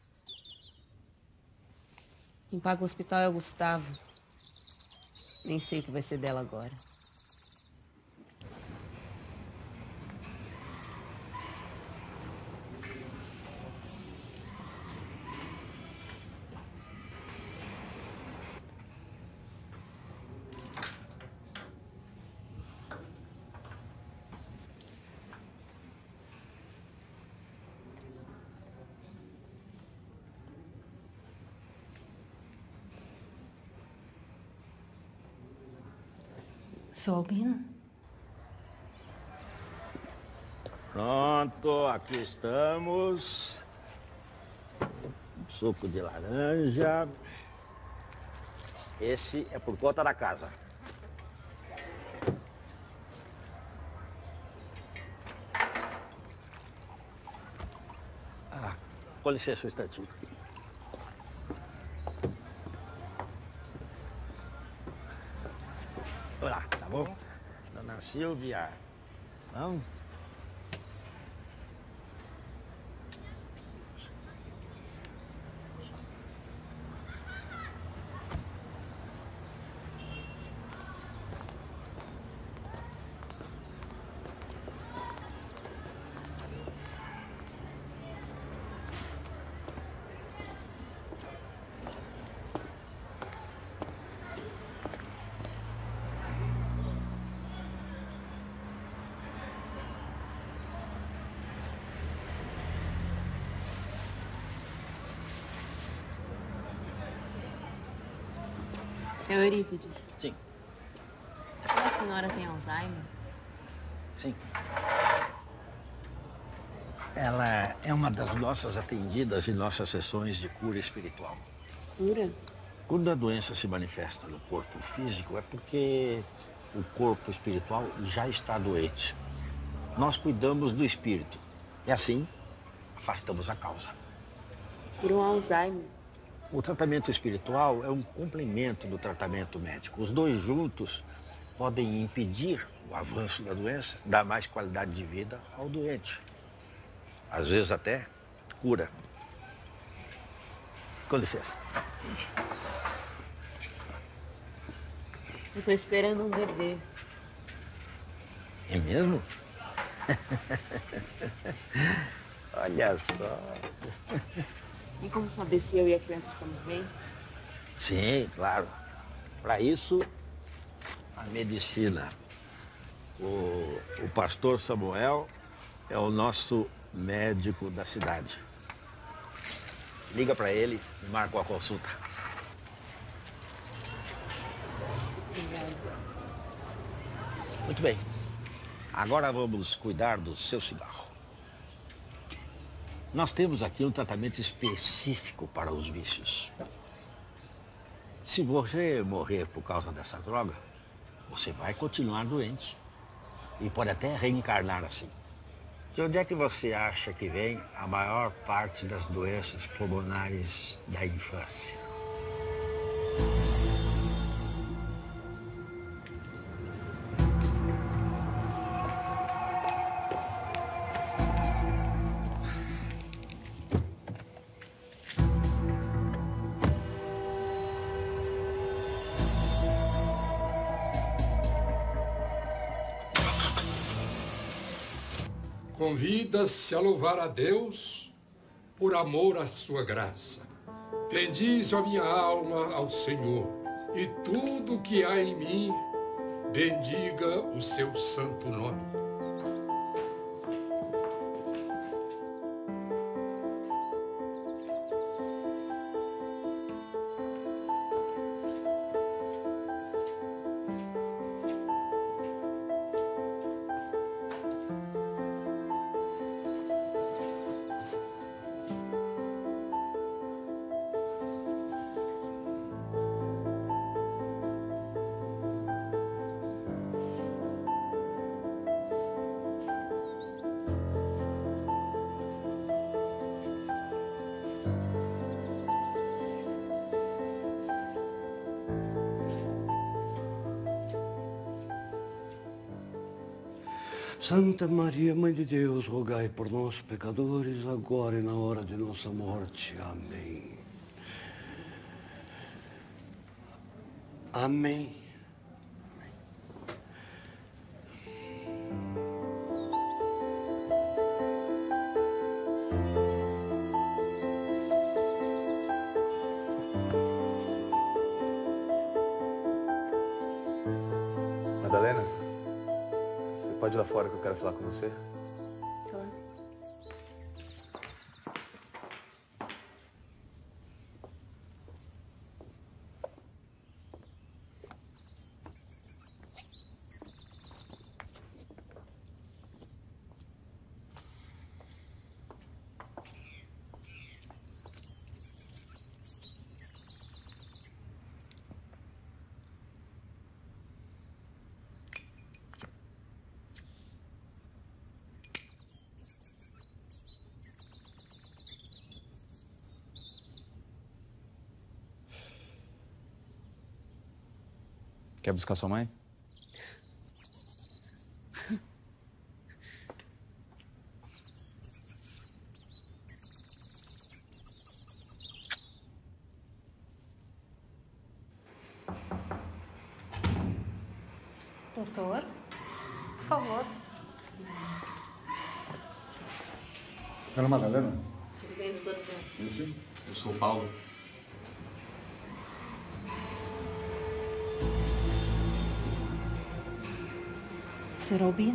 Quem paga o hospital é o Gustavo. Nem sei o que vai ser dela agora. Sou Albina? Pronto, aqui estamos. Suco de laranja. Esse é por conta da casa. Ah, com licença um instantinho. Olá, tá bom? Dona Silvia, vamos? Seu Eurípides. Sim. Aquela senhora tem Alzheimer? Sim. Ela é uma das nossas atendidas em nossas sessões de cura espiritual. Cura? Quando a doença se manifesta no corpo físico, é porque o corpo espiritual já está doente. Nós cuidamos do espírito e, assim, afastamos a causa. Por um Alzheimer? O tratamento espiritual é um complemento do tratamento médico. Os dois juntos podem impedir o avanço da doença, dar mais qualidade de vida ao doente. Às vezes até cura. Com licença. Eu tô esperando um bebê. É mesmo? Olha só. E como saber se eu e a criança estamos bem? Sim, claro. Para isso, a medicina. O, o pastor Samuel é o nosso médico da cidade. Liga para ele e marca a consulta. Obrigada. Muito bem. Agora vamos cuidar do seu cigarro. Nós temos aqui um tratamento específico para os vícios. Se você morrer por causa dessa droga, você vai continuar doente. E pode até reencarnar assim. De onde é que você acha que vem a maior parte das doenças pulmonares da infância? Convidas-se a louvar a Deus por amor à sua graça. Bendize a minha alma ao Senhor, e tudo que há em mim, bendiga o seu santo nome. Santa Maria, Mãe de Deus, rogai por nós, pecadores, agora e na hora de nossa morte. Amém. Amém. Madalena, você pode ir lá fora que eu quero falar com você? Claro. Quer buscar sua mãe? Doutor, por favor. Ana Madalena? Tudo bem, doutor? Isso. Eu sou o Paulo. senhor Albino?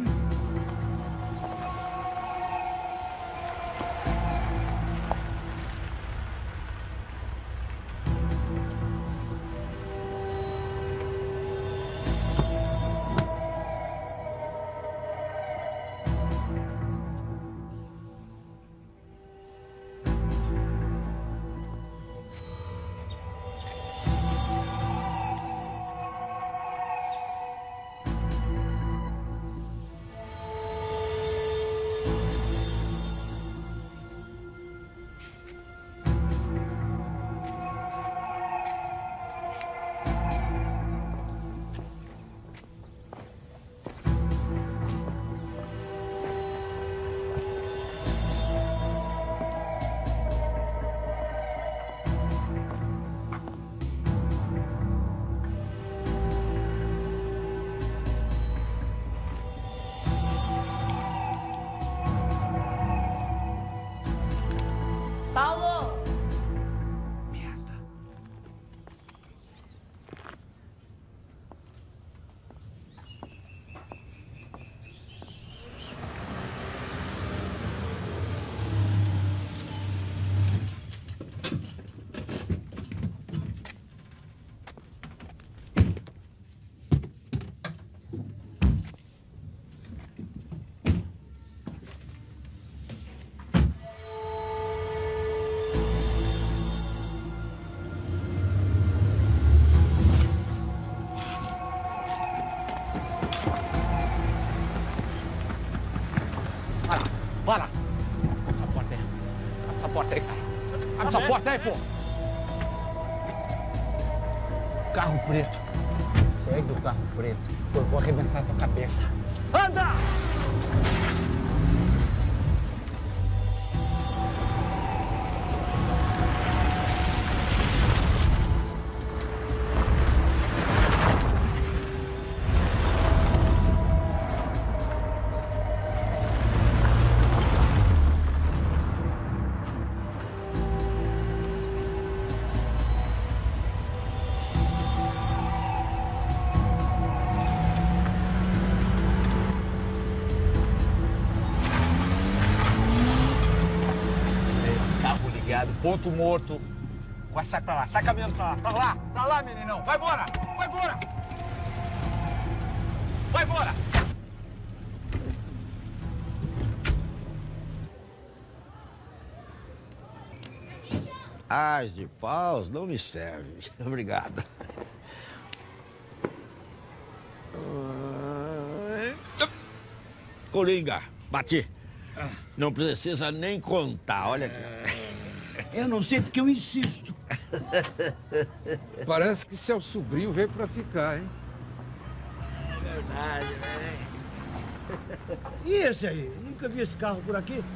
Vai lá, vai lá. Abre essa porta aí. Abre essa porta aí, cara. Abre essa porta aí, pô. Carro preto. Segue o carro preto. Eu vou arrebentar a tua cabeça. Anda! Ponto morto. Vai, sai pra lá, sai caminhando pra lá, pra lá, pra lá, meninão. Vai embora, vai embora. Vai embora. As de paus não me serve. Obrigado. Coringa, bati. Não precisa nem contar, olha aqui. Eu não sei porque eu insisto. Parece que seu sobrinho veio pra ficar, hein? É verdade, velho. E esse aí? Nunca vi esse carro por aqui.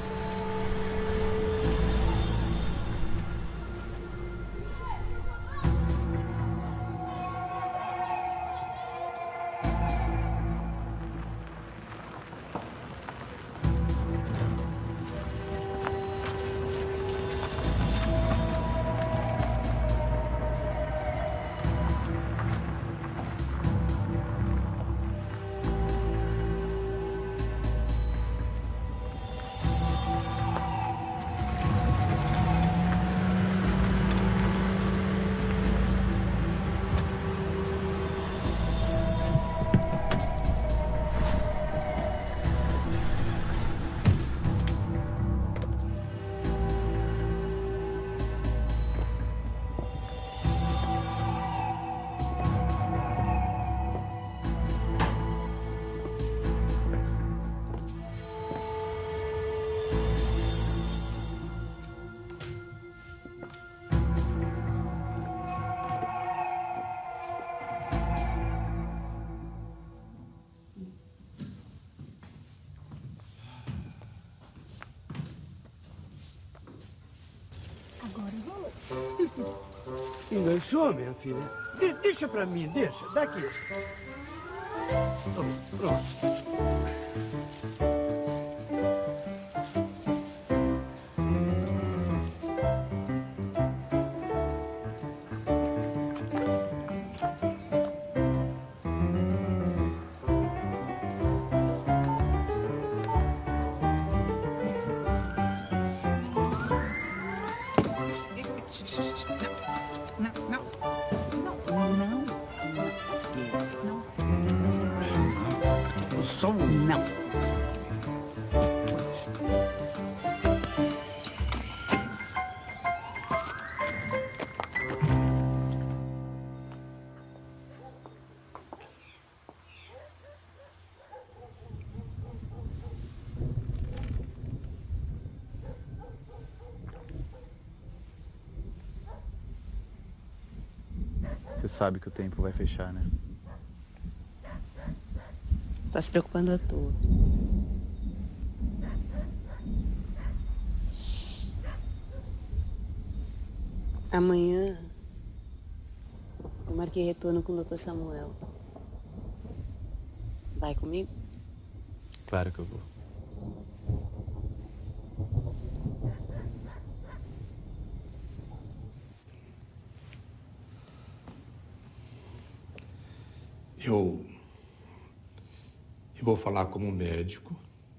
Enganchou, minha filha? De deixa pra mim, deixa. Daqui. Pronto. Você sabe que o tempo vai fechar, né? Tá se preocupando à toa. Amanhã eu marquei retorno com o doutor Samuel. Vai comigo? Claro que eu vou. Eu, eu vou falar como médico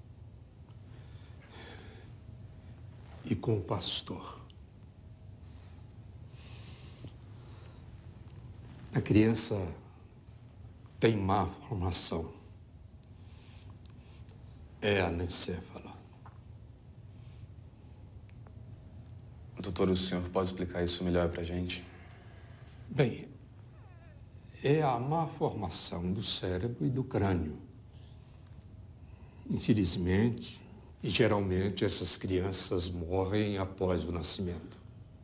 e com o pastor. A criança tem má formação. É anencefala. Doutor, o senhor pode explicar isso melhor pra gente? Bem, é a má formação do cérebro e do crânio. Infelizmente, e geralmente essas crianças morrem após o nascimento.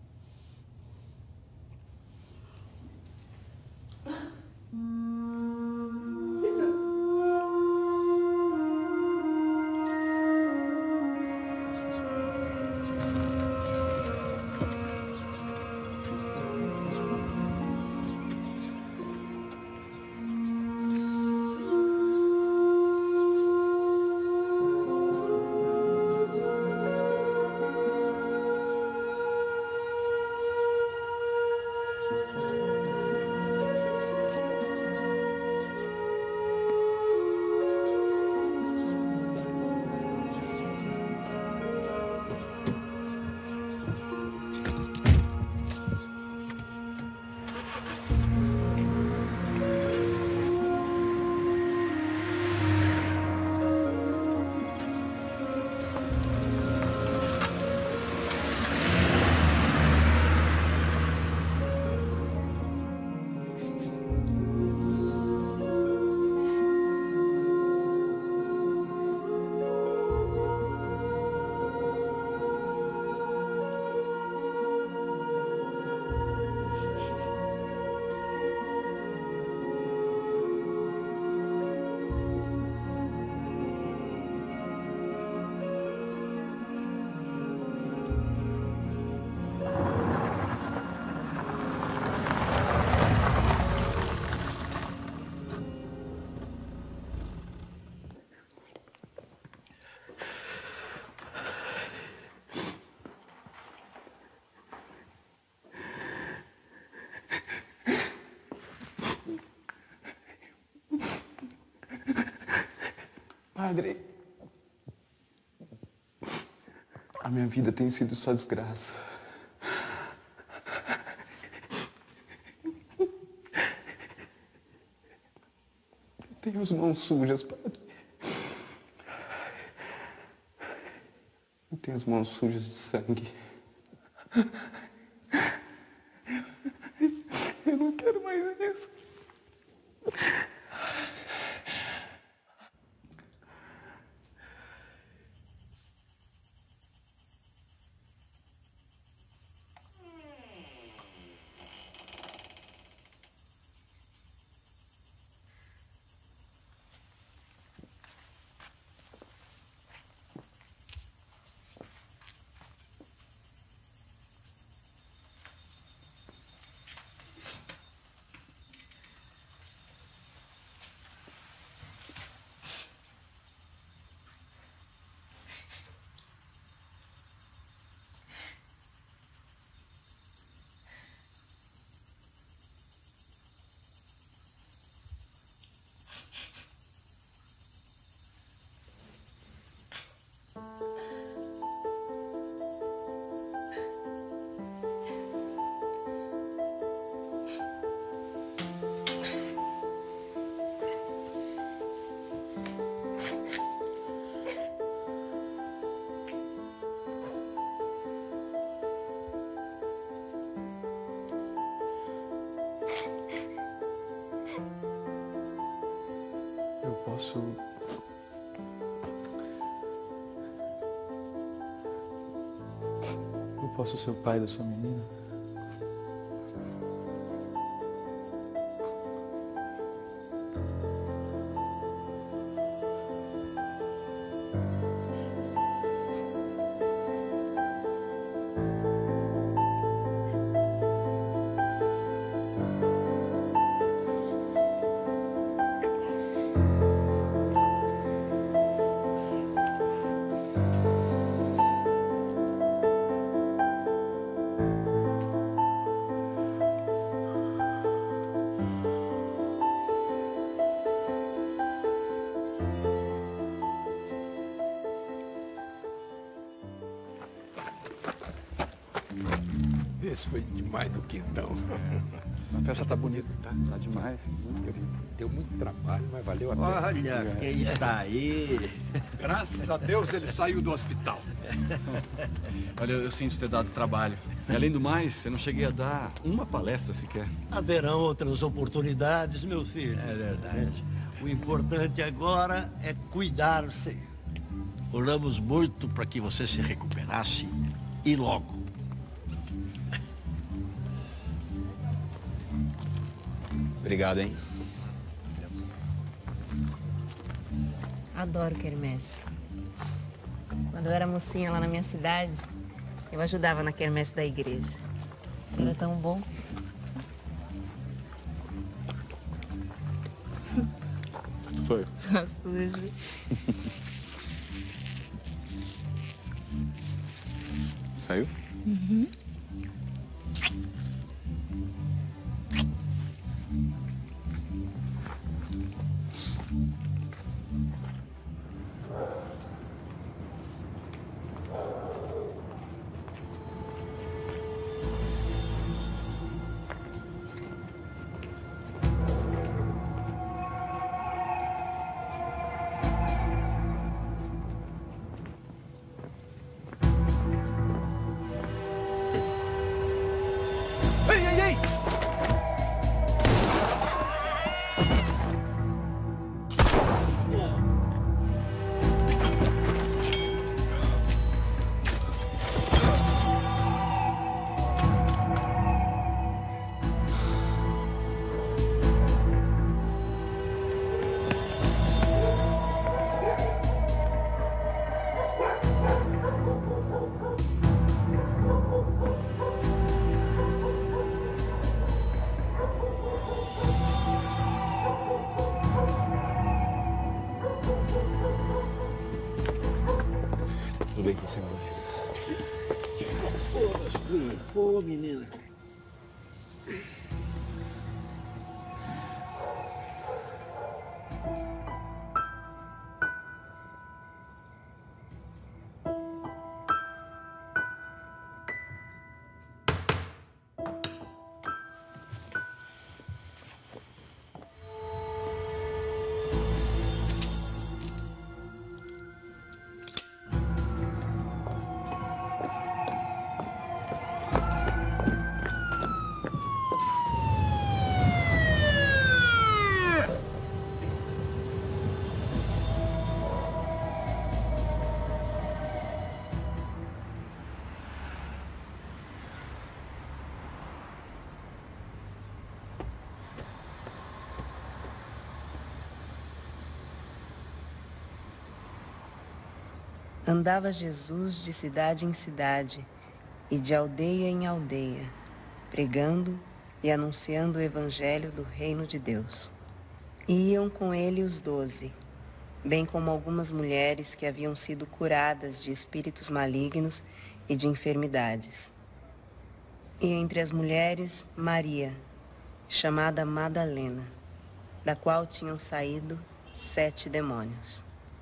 Padre, a minha vida tem sido só desgraça. Eu tenho as mãos sujas, Padre. Eu tenho as mãos sujas de sangue. Eu não quero mais isso. Eu posso... Eu posso ser o pai da sua menina? Esse foi demais do que então. A festa tá bonita, tá? Tá demais. Deu muito trabalho, mas valeu a pena. Olha quem está aí. Graças a Deus ele saiu do hospital. Olha, eu sinto ter dado trabalho. E além do mais, eu não cheguei a dar uma palestra sequer. Haverão outras oportunidades, meu filho. É verdade. O importante agora é cuidar-se. Oramos muito para que você se recuperasse e logo. Obrigado, hein? Adoro quermesse. Quando eu era mocinha lá na minha cidade, eu ajudava na quermesse da igreja. Era tão bom. Foi. Gostoso. Saiu? Uhum. Ei, ei, ei! Tudo bem com você, mãe? Pô, menina. Andava Jesus de cidade em cidade e de aldeia em aldeia, pregando e anunciando o evangelho do reino de Deus. E iam com ele os doze, bem como algumas mulheres que haviam sido curadas de espíritos malignos e de enfermidades. E entre as mulheres, Maria, chamada Madalena, da qual tinham saído sete demônios.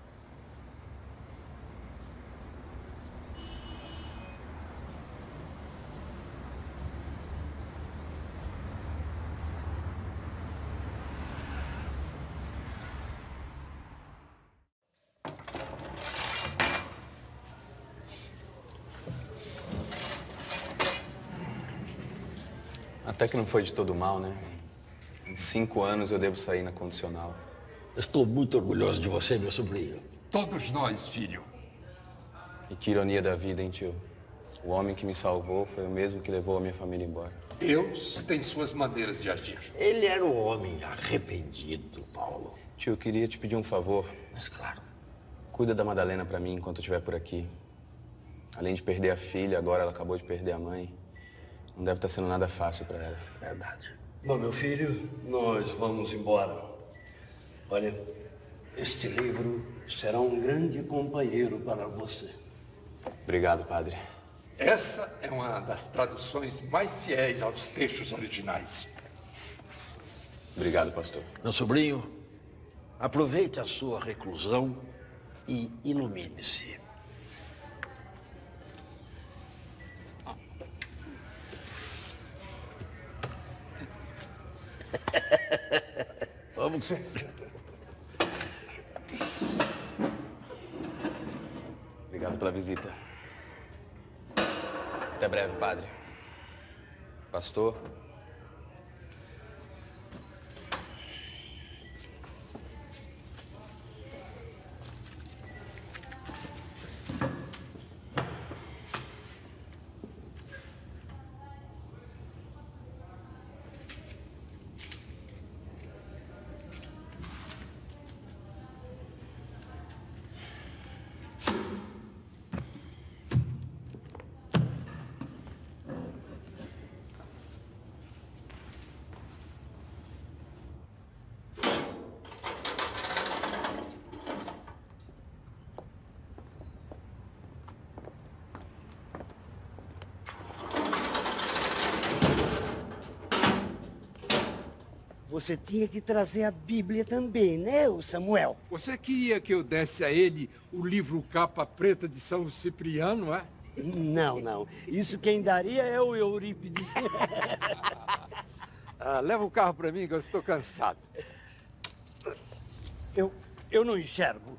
Até que não foi de todo mal, né? Em cinco anos eu devo sair na condicional. Estou muito orgulhoso de você, meu sobrinho. Todos nós, filho. E que ironia da vida, hein, tio? O homem que me salvou foi o mesmo que levou a minha família embora. Deus tem suas maneiras de agir. Ele era um homem arrependido, Paulo. Tio, eu queria te pedir um favor. Mas claro. Cuida da Madalena pra mim enquanto eu estiver por aqui. Além de perder a filha, agora ela acabou de perder a mãe. Não deve estar sendo nada fácil para ela. Verdade. Bom, meu filho, nós vamos embora. Olha, este livro será um grande companheiro para você. Obrigado, padre. Essa é uma das traduções mais fiéis aos textos originais. Obrigado, pastor. Meu sobrinho, aproveite a sua reclusão e ilumine-se. Vamos. Obrigado pela visita. Até breve, padre. Pastor. Você tinha que trazer a Bíblia também, né, ô Samuel? Você queria que eu desse a ele o livro Capa Preta de São Cipriano, é? Não, não. Isso quem daria é o Eurípides. Ah, leva o carro para mim que eu estou cansado. Eu, eu não enxergo.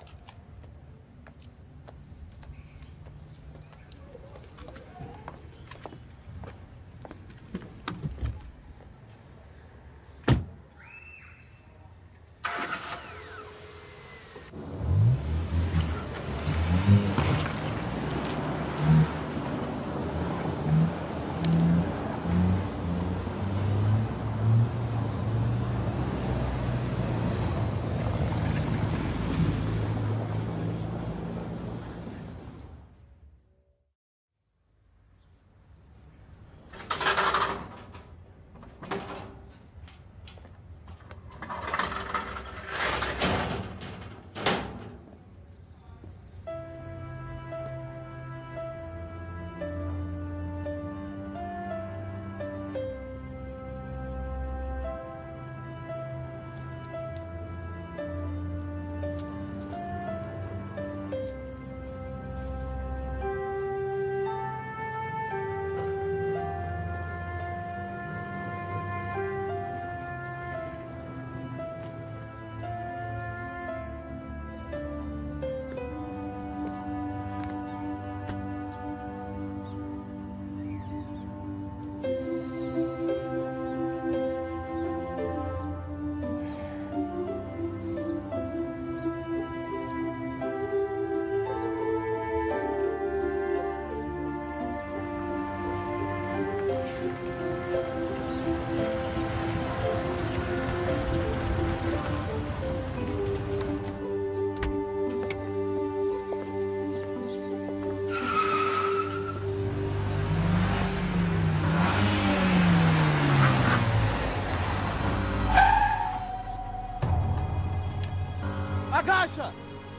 Agacha!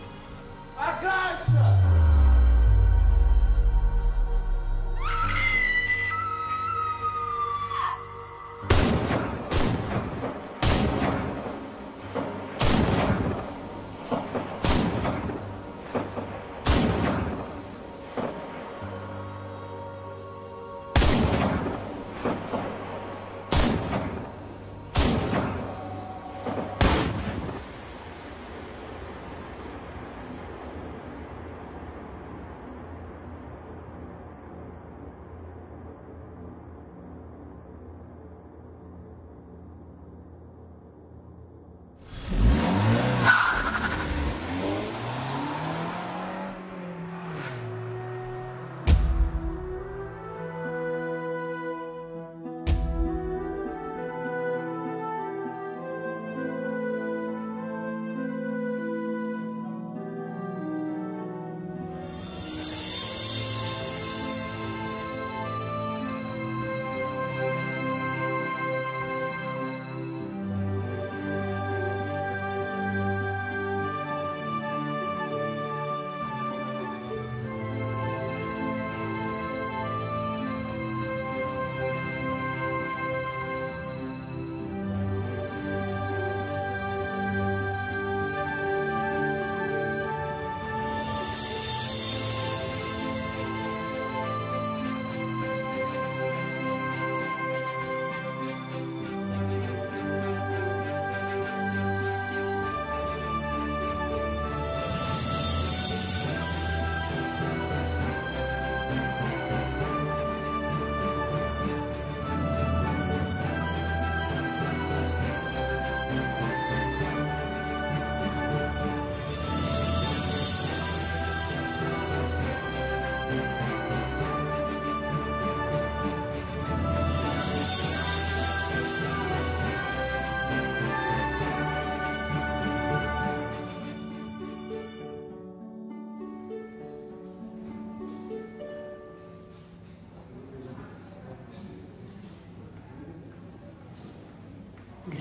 Agacha!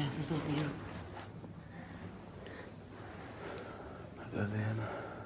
Graças a Deus. Madalena.